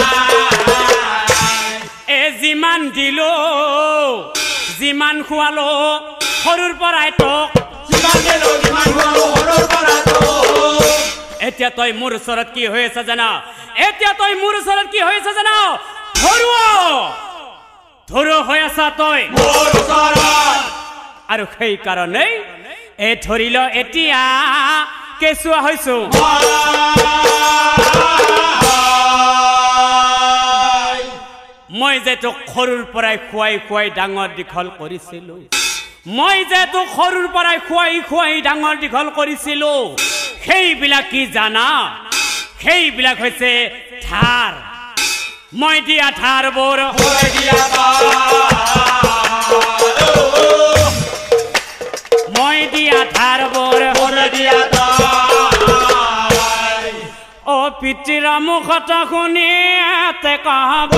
[SPEAKER 1] নাই এ যিমান দিলো যিমান খুৱালো সৰুৰ পৰাই তোক এতিয়া তই মোৰ ওচৰত কি হৈ আছে জানা এতিয়া তই মোৰ ওচৰত কি হৈ আছে জানা ধৰুৱা ধৰু হৈ আছা তই মোৰ ওচৰত আৰু সেই কাৰণে এই ধৰিল এতিয়া কেঁচুৱা হৈছো মই যে তোক সৰুৰ পৰাই খুৱাই খুৱাই ডাঙৰ দীঘল কৰিছিলো মই যে তোক সৰুৰ পৰাই খুৱাই খুৱাই ডাঙৰ দীঘল কৰিছিলো সেইবিলাক কি জানা সেইবিলাক হৈছে ধাৰ মই দিয়া ধাৰবোৰ মই দিয়া ধাৰবোৰ অ পিতৃৰ মুখত শুনি তে কব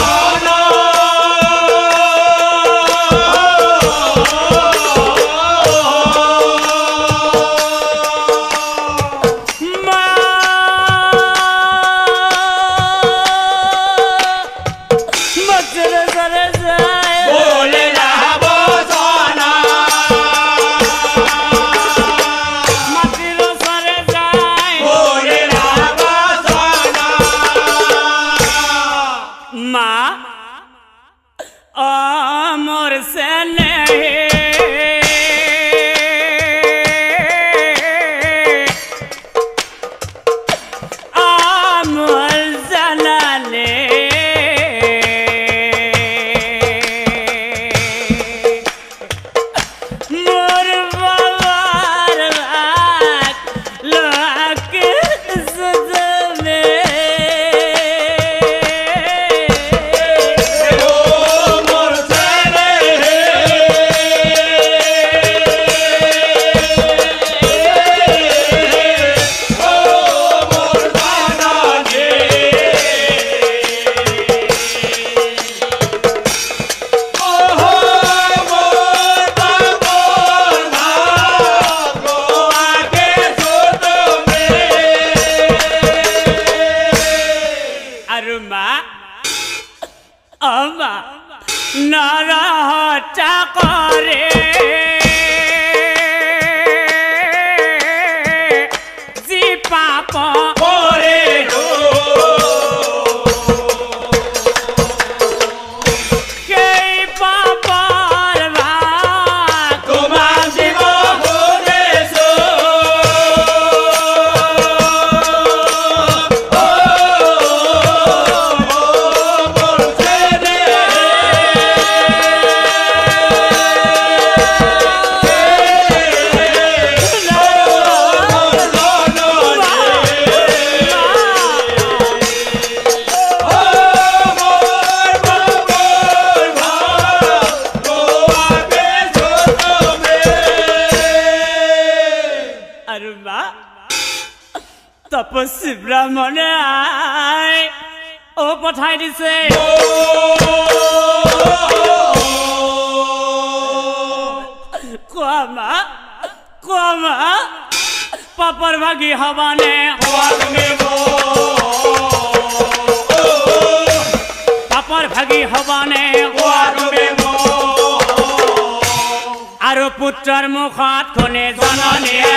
[SPEAKER 1] তপস্বী ব্ৰাহ্মণে আই ও পঠাই দিছে কোৱা মা কোৱা মা পাপৰ ভাগি হবানে পাপৰ ভাগি হবানে আৰু পুত্ৰৰ মুখত কোনে জননীয়ে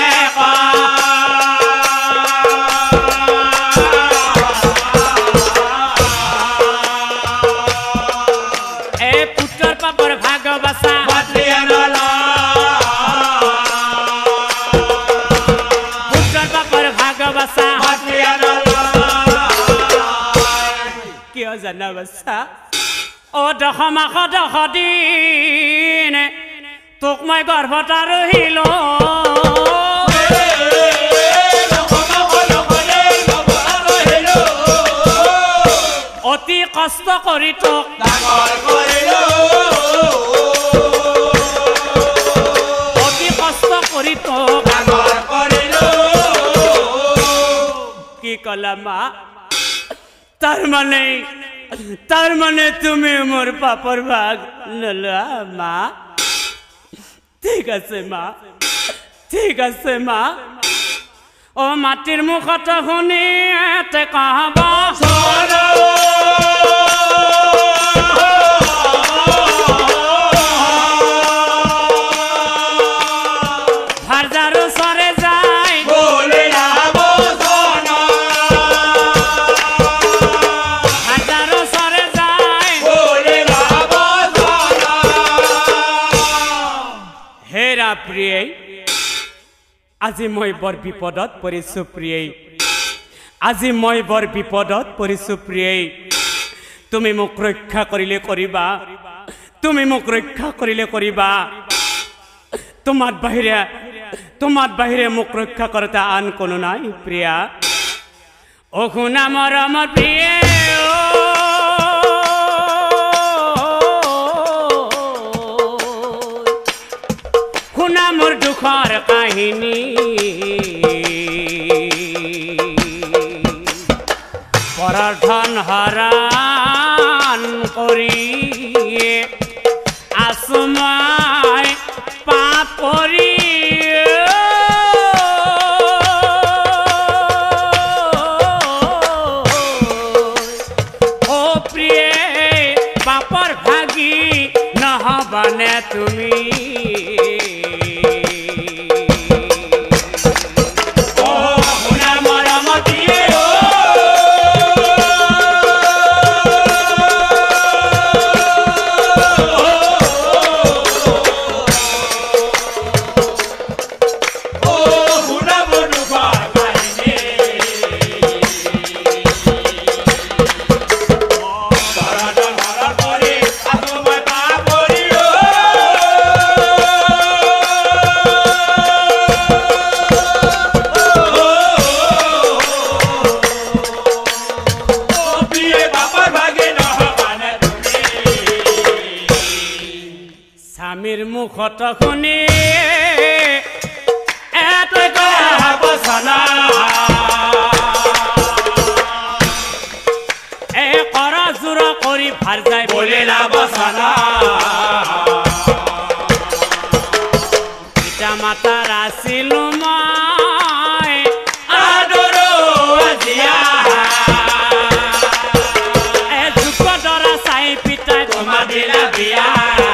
[SPEAKER 1] জানা বাচ্চা ও দশ মাস দশ দিন তোক মই গৰ্ভত ৰহিলো কষ্ট কৰি তোক
[SPEAKER 2] ডাঙৰ কৰিলো
[SPEAKER 1] অতি কষ্ট কৰি তোক
[SPEAKER 2] ডাঙৰ কৰিলো
[SPEAKER 1] কি কলা মা তাৰ মানে তাৰ মানে তুমি মোৰ পাপৰ ভাগ নলোৱা মা ঠিক আছে মা ঠিক আছে মা ও মাটিৰ মুখত শুনি এতে কব ভাৰজাৰো চৰে যায়
[SPEAKER 2] বলে যাব সোনা
[SPEAKER 1] ভাৰজাৰো চৰে যায়
[SPEAKER 2] বলে যাব সোনা
[SPEAKER 1] হেৰা প্ৰিয়ে আজি মই বৰ বিপদত পৰিছো প্ৰিয়ে আজি মই বৰ বিপদত পৰিছো প্ৰিয়ে তুমি মোক ৰক্ষা কৰিলে কৰিবা তুমি মোক ৰক্ষা কৰিলে কৰিবা তোমাত বাহিৰে তোমাত বাহিৰে মোক ৰক্ষা কৰোতা আন কোনো নাই প্ৰিয়া ও শুনা মৰমৰ প্ৰিয়ে শুনা মোৰ দুখৰ কাহিনী পৰৰ ধন হৰণ কৰি আছো মই পাপ কৰি ও প্ৰিয়ে পাপৰ ভাগী নহবানে তুমি মুখত শুনি এতে কব সনা এ কৰা জোৰ কৰি ভাৰ যায়
[SPEAKER 2] বলে যাব সোনা
[SPEAKER 1] পিতা মাতাৰ আছিলো মই
[SPEAKER 2] আদৰো আজিয়া
[SPEAKER 1] এ যুগ দৰা চাই পিতাই
[SPEAKER 2] তোমাৰ দিলা বিয়া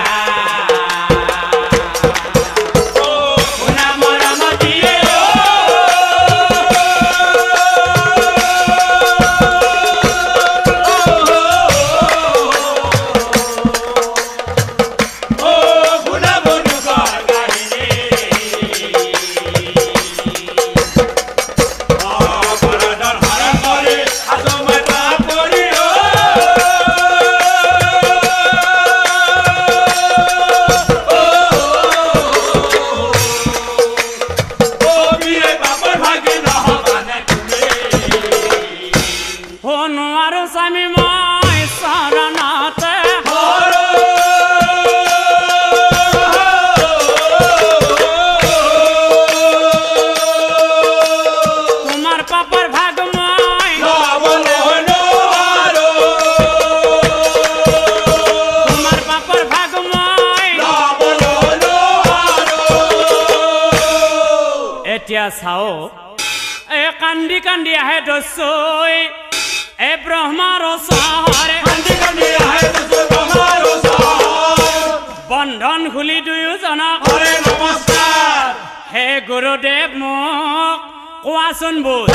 [SPEAKER 1] চাও এ কান্দি কান্দি আহে দস্যই এ ব্ৰহ্মাৰ চহৰে
[SPEAKER 2] কান্দি কান্দি আহে দস্যু ব্ৰহ্মাৰ চহৰ
[SPEAKER 1] বন্ধন খুলি দুয়োজনক
[SPEAKER 2] কৰে নমস্কাৰ
[SPEAKER 1] হে গুৰুদেৱ মোক কোৱাচোন বুজ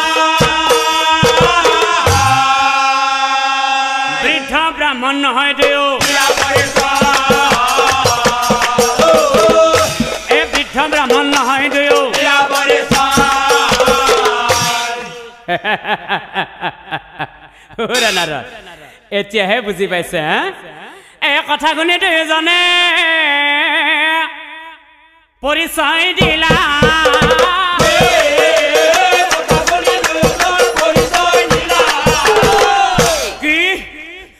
[SPEAKER 1] বৃদ্ধ ব্ৰাহ্মণ নহয় দেও এ বৃদ্ধ ব্ৰাহ্মণ নহয় দেও এতিয়াহে বুজি পাইছে এই কথা শুনি দুয়োজনে পৰিচয় দিলা কি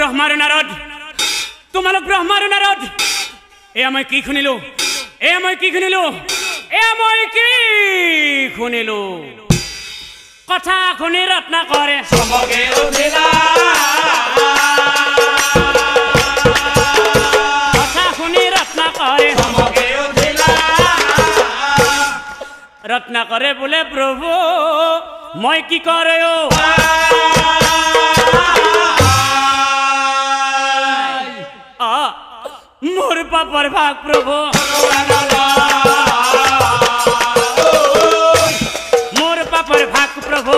[SPEAKER 1] ব্ৰহ্মাৰ নাৰদ তোমালোক ব্ৰহ্মাৰ নাৰদ এয়া মই কি শুনিলো এয়া মই কি শুনিলো এয়া মই কি শুনিলো কথা শুনি ৰত্নাকৰে
[SPEAKER 2] চমকে উঠিলা
[SPEAKER 1] কথা শুনি ৰত্নাকৰে
[SPEAKER 2] চমকে উঠিলা
[SPEAKER 1] ৰত্নাকৰে বোলে প্ৰভু মই কি কৰে অ মোর পাপর ভাগ প্রভু মোর পাপর ভাগ প্রভু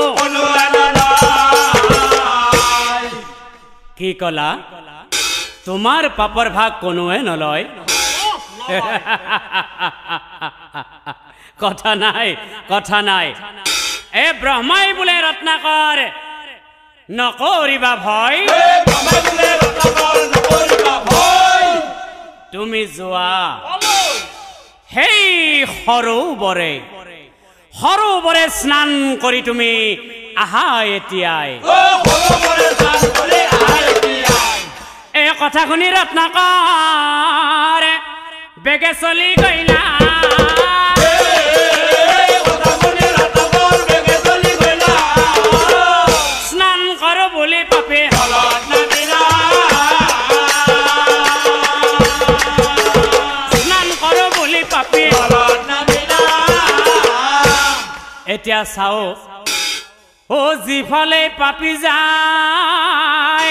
[SPEAKER 1] কি কলা তোমার পাপর ভাগ কোনোৱে নলয় কথা নাই কথা নাই এ ব্ৰহ্মাই বোলে ৰত্নাকৰ নকৰিবা ভয় তুমি যোৱা সেই সৰোবৰে সৰোবৰে স্নান কৰি তুমি আহা এতিয়াই এই কথা শুনি ৰত্নাকৰ বেগে চলি গইলা স্নান কৰ বুলি পাপে এতিয়া চাও ও যিফালে পাপি যায়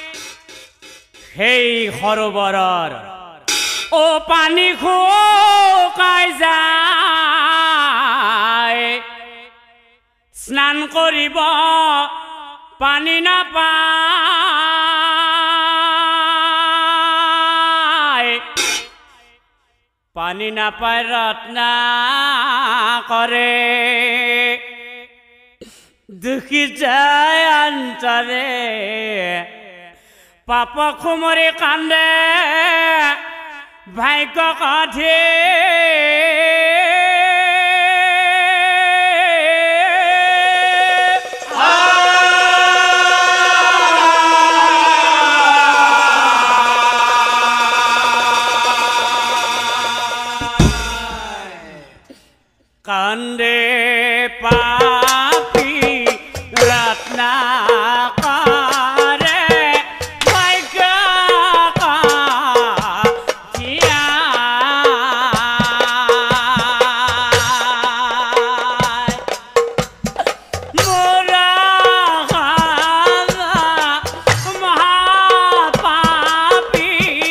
[SPEAKER 1] সেই সৰোবৰৰ ও পানী শুকাই যায় স্নান কৰিব পানী নাপায় পানী নাপায় ৰত্নাকৰে দুখী যায় অন্তৰে পাপ খুমৰি কান্দে ভাগ্য কাঠে কান্দে পাপি ৰত্নাকৰে ভাগ্য কাঠিয়া মোৰ মহাপাপী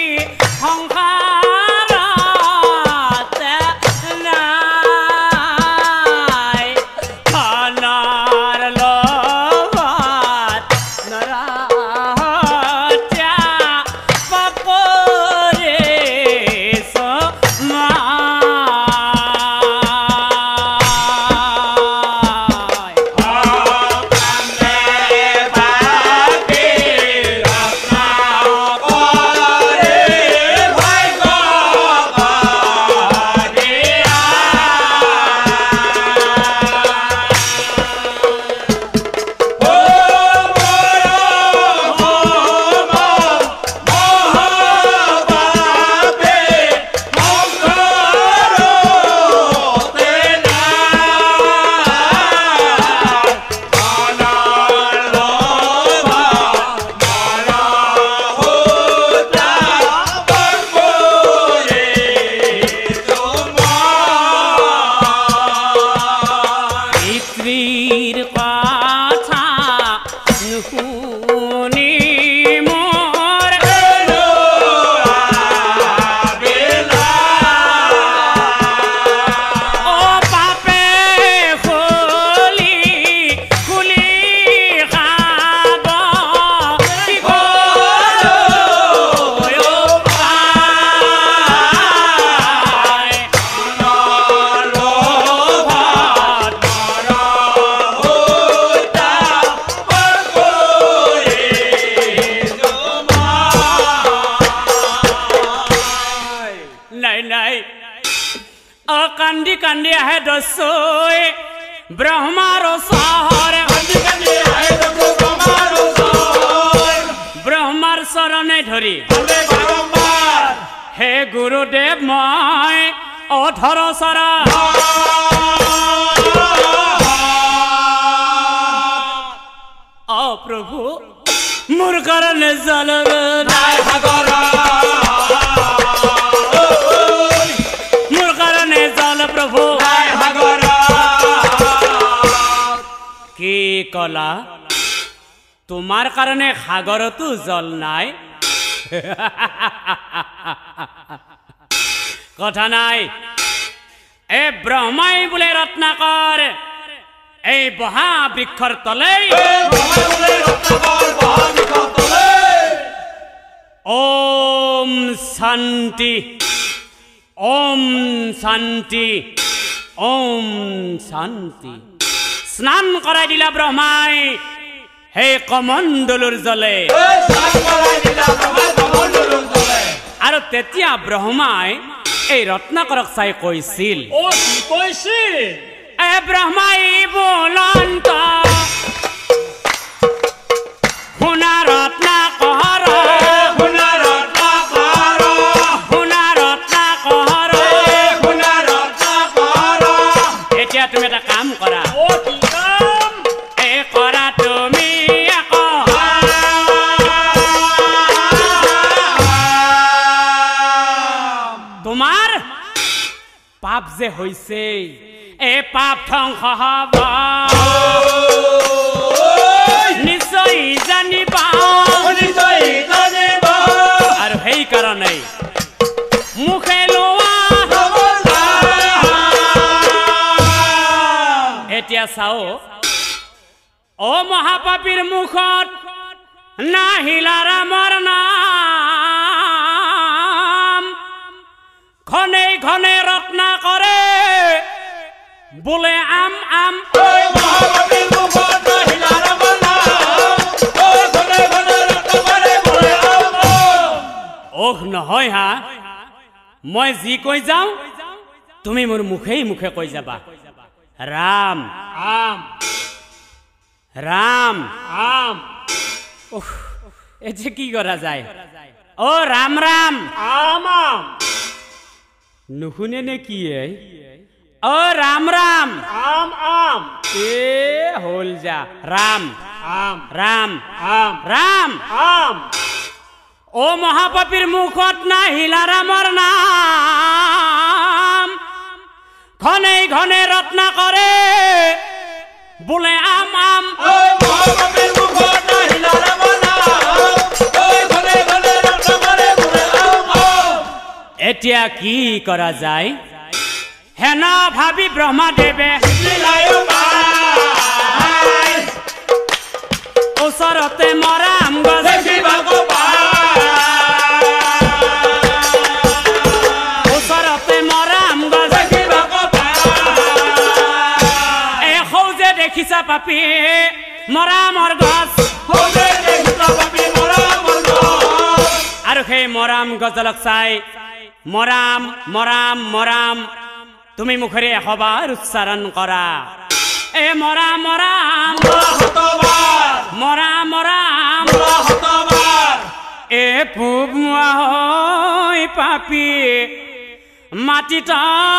[SPEAKER 1] সংসাৰতে নাই খানাৰ লগত নৰহত্যা পাপৰে সমায় পিতৃৰ কথা নুশুনি মোৰ ও পাপে খুলি খুলি খাব কি কৰোঁ ও পাই নাই নাই অ কান্দি কান্দি আহে দস্যুই ব্ৰহ্মাৰ ওচৰে ব্ৰহ্মাৰ ধৰি হে গুৰুদেৱ মই অধৰ চৰা অ প্ৰভু মোৰ কাৰণে জল নাই সাগৰ মোৰ কাৰণে জল প্ৰভু নাই সাগৰ কি কলা তোমাৰ কাৰণে সাগৰতো জল নাই কথা নাই এ ব্ৰহ্মাই বোলে ৰত্নাকৰ এই বহা বৃক্ষৰ তলে ওম শান্তি ওম শান্তি ওম শান্তি স্নান কৰাই দিলা ব্ৰহ্মাই হে কমণ্ডলৰ জলে আৰু তেতিয়া ব্ৰহ্মাই এই ৰত্নাকৰক চাই কৈছিল
[SPEAKER 3] ও কি কৈছিল
[SPEAKER 1] এ ব্ৰহ্মাই বুলন্ত শুনা ৰত্নাকৰ শুনা ৰত্নাকৰ শুনা ৰত্নাকৰ শুনা ৰত্নাকৰ এতিয়া তুমি এটা কাম কৰা
[SPEAKER 3] ও কি কাম
[SPEAKER 1] এ কৰা তুমি আকৌ তোমাৰ পাপ যে হৈছে এ পাপ ধ্বংস হব নিশ্চয় জানিবা আৰু সেই কাৰণে মুখে লোৱা এতিয়া চাও অ মহাপাপীৰ মুখত নাহিলা ৰামৰ নাম ঘনে ঘনে ৰত্না কৰে বোলে আম আম ওহ নহয় হা মই যি কৈ যাওঁ তুমি মোৰ মুখেই মুখে কৈ যাবা ৰাম
[SPEAKER 3] আম
[SPEAKER 1] ৰাম
[SPEAKER 3] আম
[SPEAKER 1] ওহ এতিয়া কি কৰা যায় অ ৰাম ৰাম
[SPEAKER 3] আম আম
[SPEAKER 1] নুশুনে নে কি অ ৰাম ৰাম
[SPEAKER 3] আম আম
[SPEAKER 1] এ হল যা ৰাম
[SPEAKER 3] আম
[SPEAKER 1] ৰাম
[SPEAKER 3] আম
[SPEAKER 1] ৰাম
[SPEAKER 3] আম
[SPEAKER 1] ও মহাপাপীৰ মুখত নাহিলা ৰামৰ নাম ঘনে ঘনে ৰত্না কৰে বোলে আম আম এতিয়া কি কৰা যায় হেন ভাবি ব্ৰহ্মদেৱে ওচৰতে মৰাম গছ ওচৰতে মৰাম গছ এ সৌজে দেখিছা পাপি মৰামৰ গছ আৰু সেই মৰাম গছডালক চাই মৰাম মৰাম মৰাম তুমি মুখেৰে এশবাৰ উচ্চাৰণ কৰা এ মৰাম মৰাম মৰাম মৰাম এ পূব হৈ পাপি মাটিত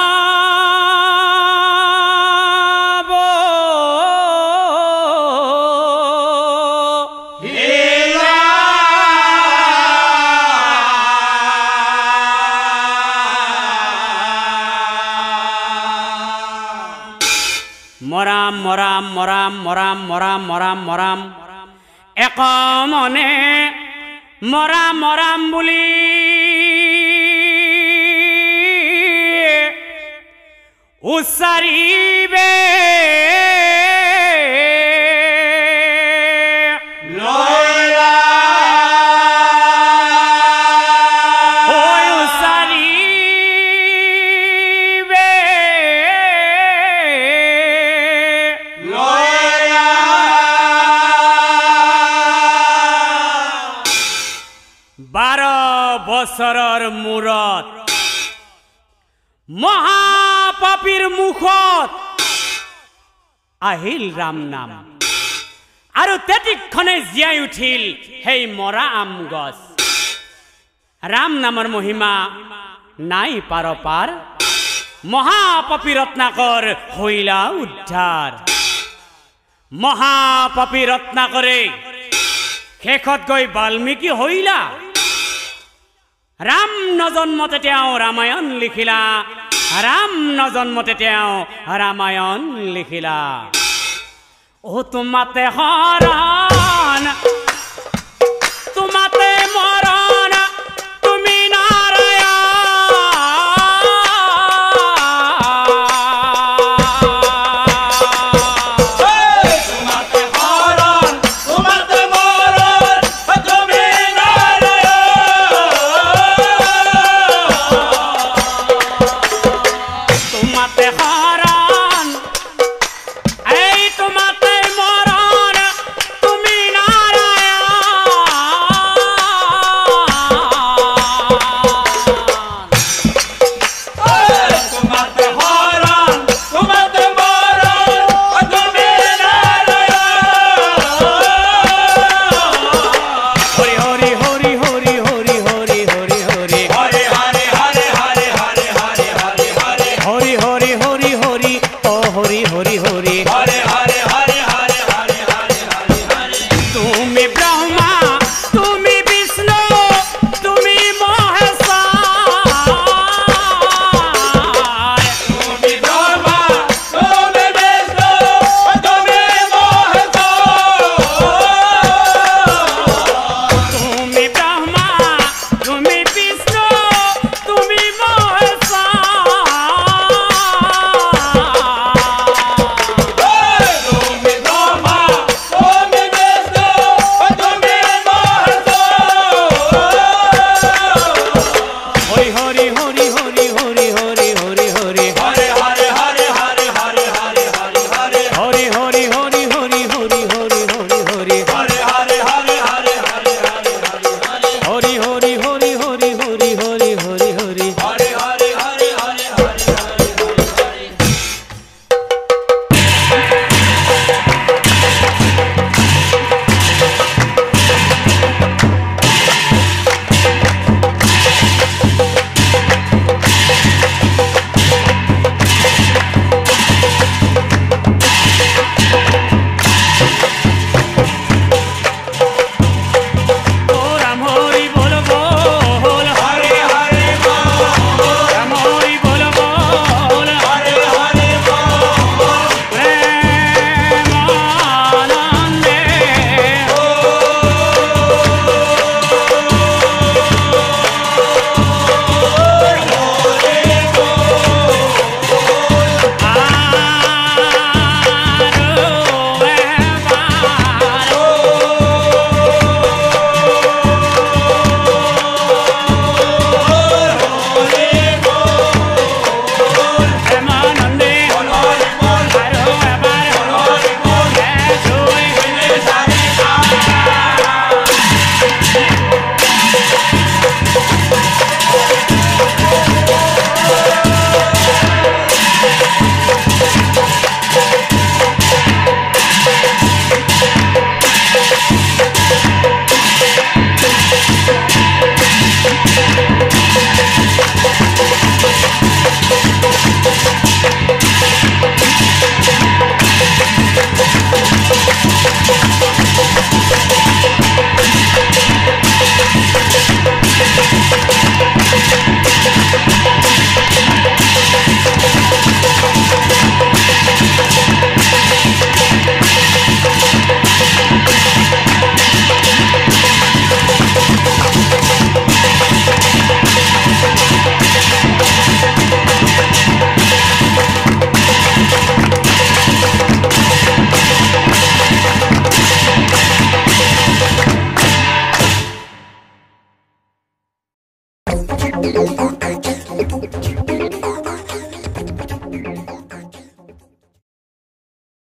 [SPEAKER 1] মৰাম মৰাম মৰাম মৰাম মৰাম মৰাম মৰাম এক মনে মৰাম মৰাম বুলি উচ্চাৰিবে বছৰৰ মূৰত মহাপাপীৰ মুখত আহিল ৰাম নাম আৰু তেতিক্ষণে জীয়াই উঠিল সেই মৰা আম গছ ৰাম নামৰ মহিমা নাই পাৰ পাৰ মহাপাপী ৰত্নাকৰ হৈলা উদ্ধাৰ মহাপাপী ৰত্নাকৰে শেষত গৈ বাল্মীকি হৈলা ৰাম নজন্মতে তেওঁ ৰামায়ণ লিখিলা ৰাম নজন্মতে তেওঁ ৰামায়ণ লিখিলা ও তোমাতে হৰণ